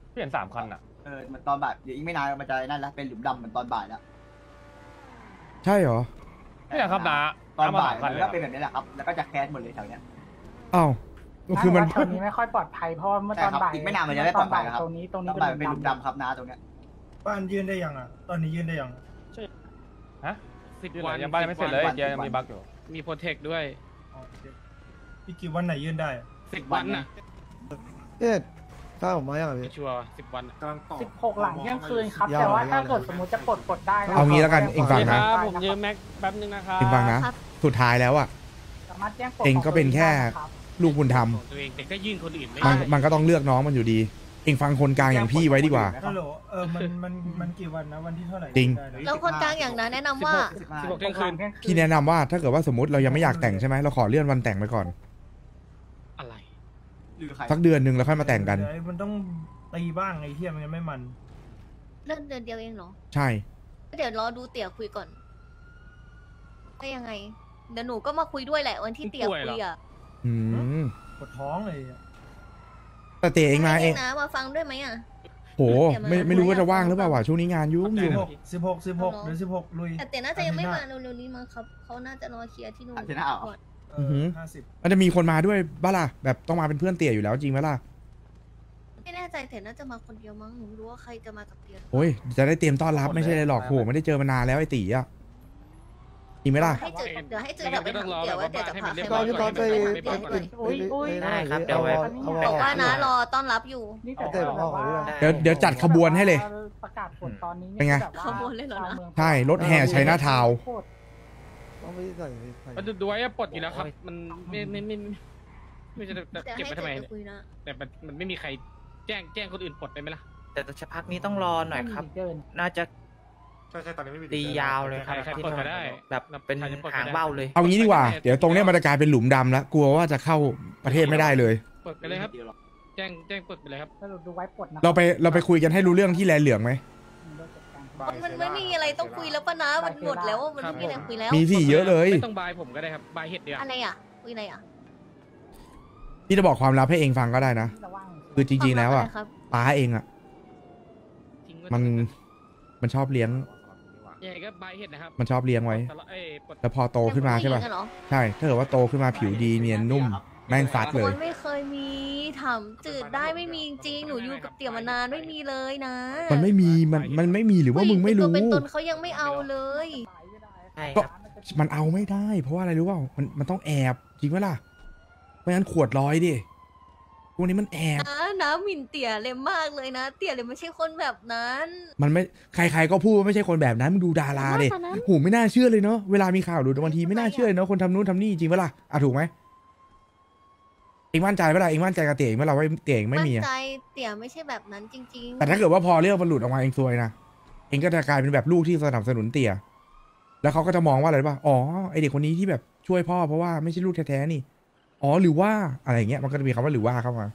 Speaker 10: พี่เห็นสามคันอ่ะ
Speaker 2: เออมันตอนบ่ายเดี๋ยวอีกไม่นานมันจะนั่นแล้วเป็นหลุมดำเหมือนตอนบ่ายแล้ว
Speaker 1: ใช่เหรอ
Speaker 10: นี่แหละครับนะ
Speaker 2: ตอนบ่าย
Speaker 10: คัน
Speaker 2: มัน
Speaker 10: เลย
Speaker 2: ก็เป็นแบบนี้แหละครับแล้วก็จะแคสหมดเลยแถวเนี้ย
Speaker 1: อ้าวก็คือมัน
Speaker 4: แถวนี้ไม่ค่อยปลอดภัยเพราะว่าเมื่อตอนบ่าย
Speaker 2: ใช่ครับอีกไม่นานมันจะได้ปลอดภัยครับ
Speaker 4: ตรงนี้ตรง
Speaker 2: ต
Speaker 4: นี้
Speaker 2: อนบ่ายมันเป็นหลุมดำครับน้าตรงเนี้ย
Speaker 13: บ้านยื่นได้ยังอ่ะ ตอนนี้ยื่นได้ยัง
Speaker 10: ฮะ
Speaker 5: สิบ
Speaker 10: ยื่น
Speaker 5: วัน
Speaker 10: ยังบ้านยังไม่เสร็จเลย
Speaker 2: วัน
Speaker 10: เจยังมีบั๊กอยู่
Speaker 5: มีโปรเทคด้วย
Speaker 13: อ๋อโอเคพี่กิฟวันไหนยื่นได้อะ
Speaker 5: สิบวันน่ะ
Speaker 14: เอ๊ะข้าวผมมาอย่าง
Speaker 5: ไม่
Speaker 14: พี่
Speaker 5: ชัวร์สิบวันน่ะ
Speaker 4: สิบหกหลังเที่ยงคืนครับ
Speaker 14: ยาว
Speaker 4: แต่ว่า
Speaker 14: เลย
Speaker 4: ถ้าย
Speaker 14: าวเลย
Speaker 4: เกิดสมมติจะปลดปลดได้นะ
Speaker 1: เอางี้แล้วกันเองฟัง
Speaker 5: ค
Speaker 1: นะ
Speaker 5: รับผมยืมแม็กแป๊บนึงนะครับ
Speaker 1: เองฟังนะ สุดท้ายแล้วอ่ะ
Speaker 4: สามารถแจ้งปลด
Speaker 1: เองก็เป็นแค่
Speaker 4: ได้นะครับ
Speaker 1: ลูกบุญธรรม
Speaker 5: ของตัวเองแต่ก็ยื่นคนอื่นไม่
Speaker 1: มัน
Speaker 5: ได้
Speaker 1: มันก็ต้องเลือกน้องมันอยู่ดี เองฟังคนกลางอย่างพี่ไว้ดีกว่า
Speaker 13: ฮัลโหลเออมันมันมันกี่วันนะวันที่เท่าไหร่
Speaker 1: จริง
Speaker 13: ได้นะ
Speaker 8: แล้วคนกลางอย่างนั้นแนะนำว่า
Speaker 5: สิบหกเที่ยงคืน
Speaker 1: พี่แนะนำว่าถ้าเกิดว่าสมมติเรายังไม่อยากแต่งใช่ไหมเราขอเลื่อนวันแต่งไปก่อน
Speaker 5: อะไร
Speaker 2: หรือใคร
Speaker 1: สักเดือนหนึ่งแล้วค่อยมาแต่งกัน
Speaker 13: เดี๋ยวมันต้องตีบ้างไอ้เที่ยมันยังไม่มัน
Speaker 8: เรื่องเดือนเดียวเองเหรอ
Speaker 1: ใช่
Speaker 8: เดี๋ยวรอดูเตี่ยคุยก่อนได้ยังไง เดี๋ยวหนูก็มาคุยด้วยแหละวันที่เตี่ยคุยอ่ะ
Speaker 1: อืม
Speaker 13: ปวดท้องเลยอะ
Speaker 1: แต่เตะเองมาเอง
Speaker 8: นะมาฟังด้วยไหมอ่ะ
Speaker 1: โหไม่ไม่รู้ว่าจะว่างหรือเปล่าวะช่วงนี้งานยุ่งยุ่ง
Speaker 13: สิบหกสิบหกหรือสิบหกลุย
Speaker 8: แต่เตี่ยน่าจะยังไม่มาเร็วๆนี้มั้งครับเขาน่าจะรอเคลียร์ที่นู่น
Speaker 2: อาจจะน่าเอา
Speaker 8: ก่อน
Speaker 13: เอ
Speaker 1: อือหื
Speaker 13: อ
Speaker 1: อ
Speaker 13: ห้าสิบ
Speaker 1: มันจะมีคนมาด้วยบ้าล่ะแบบต้องมาเป็นเพื่อนเตี่ยอยู่แล้วจริงไหมล่ะ
Speaker 8: ไม่แน่ใจเตี่ยน่าจะมาคนเดียวมั้งหนูไม่รู้ว่าใครจะมากับเตี่ย
Speaker 1: โอ้ยจะได้เตรียมต้อนรับไม่ใช่เลยหรอกโหไม่ได้เจอมานานแล้วไอ้ตีอ่ะจริงไหมล่ะ
Speaker 8: ให้เจอเดี๋ยวให้เจอกับไปถามเตี่ยว่าเตี่ยจะพาใคร
Speaker 1: ก็
Speaker 8: มา
Speaker 1: พี่ตอนไป
Speaker 8: ไป
Speaker 1: ไป
Speaker 8: หาเตี่ย
Speaker 4: อุ้ยอุ้ย
Speaker 6: ได้ครับเดี๋ยวไว้
Speaker 8: บอกว่านะรอต้อนรับอยู่
Speaker 4: นี่
Speaker 14: เตะผมออกก่อนดีกว่า
Speaker 1: เดี๋ยวเดี๋ยวจัดขบวนให้เลย
Speaker 4: ประกาศผลตอนนี้
Speaker 1: เป็นไง
Speaker 4: แบบา
Speaker 8: ขบวนเลยเหรอนะ
Speaker 4: ชาวมือง
Speaker 1: ใช่รถแห่ชัยนาทาวน์
Speaker 14: ต้องไปใส่ใส่
Speaker 5: มันดูไว้ปลดอยู่แล้วครับ มันไม่ไม่ไม่ไม่ไม่จะ
Speaker 8: เดี๋ยว
Speaker 5: เก็บ
Speaker 8: ให้
Speaker 5: ไว้ทำไม
Speaker 8: เตี่ยคุยนะ
Speaker 5: แต่มันมันไม่มีใครแจ้งแจ้งคนอื่นปลดได้ไหมล่ะ
Speaker 6: แต่สักพักนี้ต้องรอหน่อยครับ
Speaker 4: เกิน
Speaker 6: น่าจะ
Speaker 3: ใช่ใช่ตอนนี้ไม่มี
Speaker 6: ตียาวเลยครับ
Speaker 5: ใครๆ
Speaker 6: ที่
Speaker 5: ปลดก็ได้
Speaker 6: แบบเป็นหางเบ้าเลย
Speaker 1: เอางี้ดีกว่า เดี๋ยวตรงเนี้ยมันจะกลายเป็นหลุมดำแล้วกลัวว่าจะเข้าประเทศไม่ได้เลย
Speaker 5: ปลดไปเลยครับ แจ้งแจ้งปลดไปเลยครับ
Speaker 4: สรุปดูไว้ปลดนะ
Speaker 1: เราไปเราไปคุยกันให้รู้เรื่องที่แลเหลืองไหม
Speaker 8: มันไม่มีอะไรต้องคุยแล้วปะนะมันหมดแล้วอะมันไม่มีอะไรคุยแล้ว
Speaker 1: มีสิเยอะเลย
Speaker 5: ไม่ต้องบายผมก็ได้ครับบายเห็ดเดียว
Speaker 8: อะไรอ่ะคุยอะไรอ่ะ
Speaker 1: พี่จะบอกความลับให้เองฟังก็ได้นะ
Speaker 4: ระวัง
Speaker 1: คือจริงๆแล้วอ่ะ
Speaker 8: ครับ
Speaker 1: ป้าเองอ่ะ
Speaker 5: ทิ้งไว้
Speaker 1: มันมันชอบเลี้ยง
Speaker 5: ยังไงก็บายเห็ดนะครับ
Speaker 1: มันชอบเลี้ยงไว้
Speaker 5: ตลอดเอ้ยปลด
Speaker 1: แล้วพอโตขึ้นมาใช่ป่ะ
Speaker 8: เป็นผู้หญิงอะเหรอ
Speaker 1: ใช่ถ้าเกิดว่าโตขึ้นมาผิวดีเนียนนุ่ม แม่งฟัดเลย
Speaker 8: มันไม่เคยมีถามจืดได้ไม่มีจริงหนูอยู่กับเตี่ยมานานไม่มีเลยนะ
Speaker 1: มันไม่มีมันมันไม่มีหรือว่ามึงไม่รู้
Speaker 8: ผู้หญิงเป็นตัวเป็นตนเขายังไม่เอาเลย
Speaker 6: ใช่
Speaker 1: ก็
Speaker 6: ครับ
Speaker 1: มันเอาไม่ได้ เพราะว่าอะไรรู้เปล่ามันมันต้องแอบจริงไหมล่ะไม่งั้นขวดร้อยดิพวกนี้มันแอบ
Speaker 8: นะน้ำหมิ่นเตี่ยเลยมากเลยนะ เตี่ยเลยไม่ใช่คนแบบนั้น
Speaker 1: มันไม่ใครๆก็พูดว่าไม่ใช่คนแบบนั้นมึงดูดาราดิ
Speaker 8: ขนาดนั้น
Speaker 1: โหไม่น่าเชื่อเลยเนาะเวลามีข่าวดูบางทีไม่น่าเชื่อเลยเนาะคนทำนู้นทำนี่จริงปะล่ะอ่ะถูกไหมเองมั่นใจปะล่ะเองมั่นใจกับเต๋เองเมื่อเราว่าเต๋เองไม่มี
Speaker 8: มั่น
Speaker 1: อะ
Speaker 8: ใจเตี่ยไม่ใช่แบบนั้นจริงๆ
Speaker 1: แต่ถ้าเกิดว่าพอเรื่องมันหลุดออกมาเองซวยนะเองก็จะกลายเป็นแบบลูกที่สนับสนุนเตี่ยแล้วเขาก็จะมองว่าอะไรรู้ป่ะอ๋อไอเด็กคนนี้ที่แบบช่วยพ่อเพราะว่าไม่ใช่ลูกแท้ๆนี่อ๋อหรือว่าอะไรอย่างเงี้ยมันก็จะมีคำว่าหรือว่าเข้ามา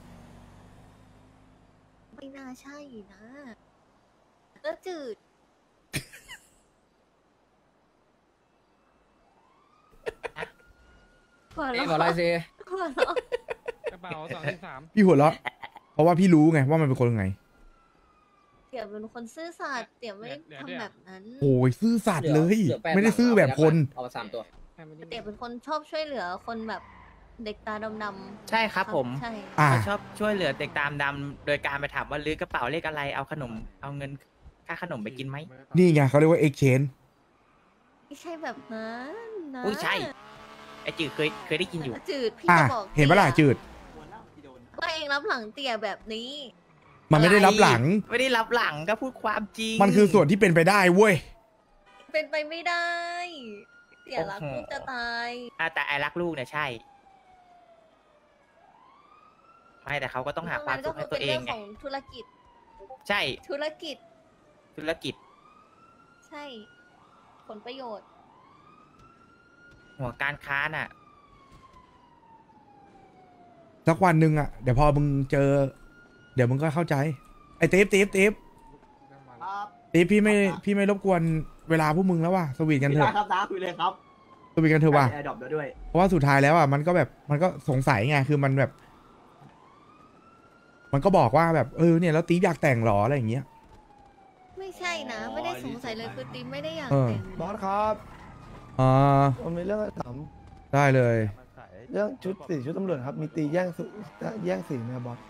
Speaker 8: ไม่น่าใช่นะก็จืดหัว
Speaker 12: เอ๊ะ
Speaker 8: เราะ
Speaker 12: ขอลายเซ
Speaker 8: หัวเราะ
Speaker 5: กระเป๋าสองที่สาม
Speaker 1: พี่หัวเราะเพราะว่าพี่รู้ไงว่ามันเป็นคนยังไง
Speaker 8: เตี่ยเป็นคนซื่อสัตย์เตี่ยไม่ได้ทำแบบนั้น
Speaker 1: โอ้ยซื่อสัตย์เลย ไม่ได้ซื่อแบบคน
Speaker 12: เอามาสามตัว
Speaker 8: เตี่ยเป็นคนชอบช่วยเหลือคนแบบเด็กตาดำๆ
Speaker 6: ใช่ครับผม
Speaker 8: ใช่
Speaker 1: อ่า
Speaker 6: เขาชอบช่วยเหลือเด็กตามดำโดยการไปถามว่าลื้อกระเป๋าเลขอะไรเอาขนมเอาเงินค่าขนมไปกินไหม
Speaker 1: นี่ไงเขาเรียกว่า exchange
Speaker 8: ไม่ใช่แบบนั้นนะ
Speaker 6: อุ้ยใช่ไอจืดเคยเคยได้กินอยู่
Speaker 8: จืดพี่
Speaker 1: อ่ะ
Speaker 8: จะบอก
Speaker 1: เห็นปะล่ะจืด
Speaker 8: ว่าเองรับหลังเตี่ยแบบนี้
Speaker 1: มันไม่ได้รับหลัง
Speaker 6: ไม่ได้รับหลังก็พูดความจริง
Speaker 1: มันคือส่วนที่เป็นไปได้เว้ย
Speaker 8: เป็นไปไม่ได้เตี่ยรัก
Speaker 6: โอ้โห
Speaker 8: ลูกจะตาย
Speaker 6: อ่ะแต่ไอรักลูกเนี่ยใช่ไม่แต่เขาก็ต้องหาความสุขให้ตัวเอง
Speaker 8: รื่
Speaker 6: ไง
Speaker 8: ของธุรกิจ
Speaker 6: ใช่
Speaker 8: ธุรกิจ
Speaker 6: ธุรกิจ
Speaker 8: ใช่ ผลประโยชน์
Speaker 6: หัวการค้าน่ะ
Speaker 1: สักวันหนึ่งอ่ะเดี๋ยวพอมึงเจอ เดี๋ยวมึงก็เข้าใจ ไอ้เทปเทปเทป
Speaker 2: ครับ
Speaker 1: เทปพี่ไม่พี่ไม่รบกวนเวลาพวกมึงแล้วว่ะสวีทกันเถ
Speaker 2: ได้
Speaker 1: อะ
Speaker 2: ครับน้าคุยเลยครับ
Speaker 1: สวีทกันเถอะว่ะ
Speaker 2: แอร์ดรอปด้วย
Speaker 1: เพราะว่าสุดท้ายแล้วอ่ะมันก็แบบมันก็สงสัยไงคือมันแบบมันก็บอกว่าแบบเออเนี่ยแล้วตีฟอยากแต่งหรออะไรอย่างเงี้ย
Speaker 8: ไม่ใช่นะ ไม่ได้สงสัยเลยคือติ๊มไม่ได้อยาก
Speaker 1: เออ
Speaker 8: แต่ง
Speaker 14: บอสครับ
Speaker 1: อ่า
Speaker 14: ผมมีเรื่องถาม
Speaker 1: ได้เลย
Speaker 14: เรื่องชุดสีชุดตำรวจครับ มีตีแย่งสุแย่งสีไหมครับบอส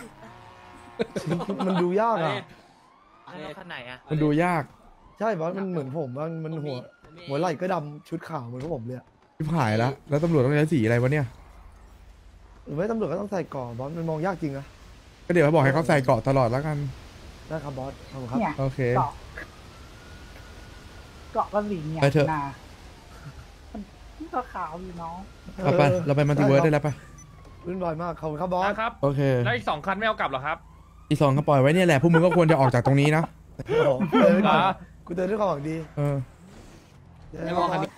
Speaker 14: มันดูยากอ่ะ
Speaker 6: แล้วขนาดไหนอ่ะ
Speaker 1: มันดูยาก
Speaker 14: ใช่บอสมันเหมือนผมว่ามันหัวหัวไหล่ก็ดำชุดขาวเหมือนกับผมเลยอะ
Speaker 1: ชิบหายแล้วแล้วตำรวจต้องใช้สีอะไรวะเนี่ย
Speaker 14: หรือไม่ตำรวจก็ต้องใส่ก่อบอสมันมองยากจริงนะ
Speaker 1: ก็เดี๋ยวเขาบอกให้เขาใส่เกราะตลอดแล้วกัน
Speaker 14: ได้ครับบอสขอบคุณครับ
Speaker 4: เนี่ย
Speaker 1: โอเค
Speaker 4: เกาะเกาะก็สีเนี่ย
Speaker 1: ไปเถอะ
Speaker 4: นามันก็ขาวอยู่น้อง
Speaker 1: เราไปเราไปมัลติเวิร์สได้แล้วไป
Speaker 14: รุ่นบอยมากขอบคุณครับบอส
Speaker 12: ครับ
Speaker 1: โอเค
Speaker 12: แล้วอีกสองคันไม่เอากลับหรอครับ
Speaker 1: อีสองก็ปล่อยไว้เนี่ยแหละพวกมึงก็ควรจะออกจากตรงนี้นะ
Speaker 14: โอ้โหเตือนไว้ก่อนกูเตือนด้วยความหวังดี
Speaker 1: เออ
Speaker 14: เดี๋ยว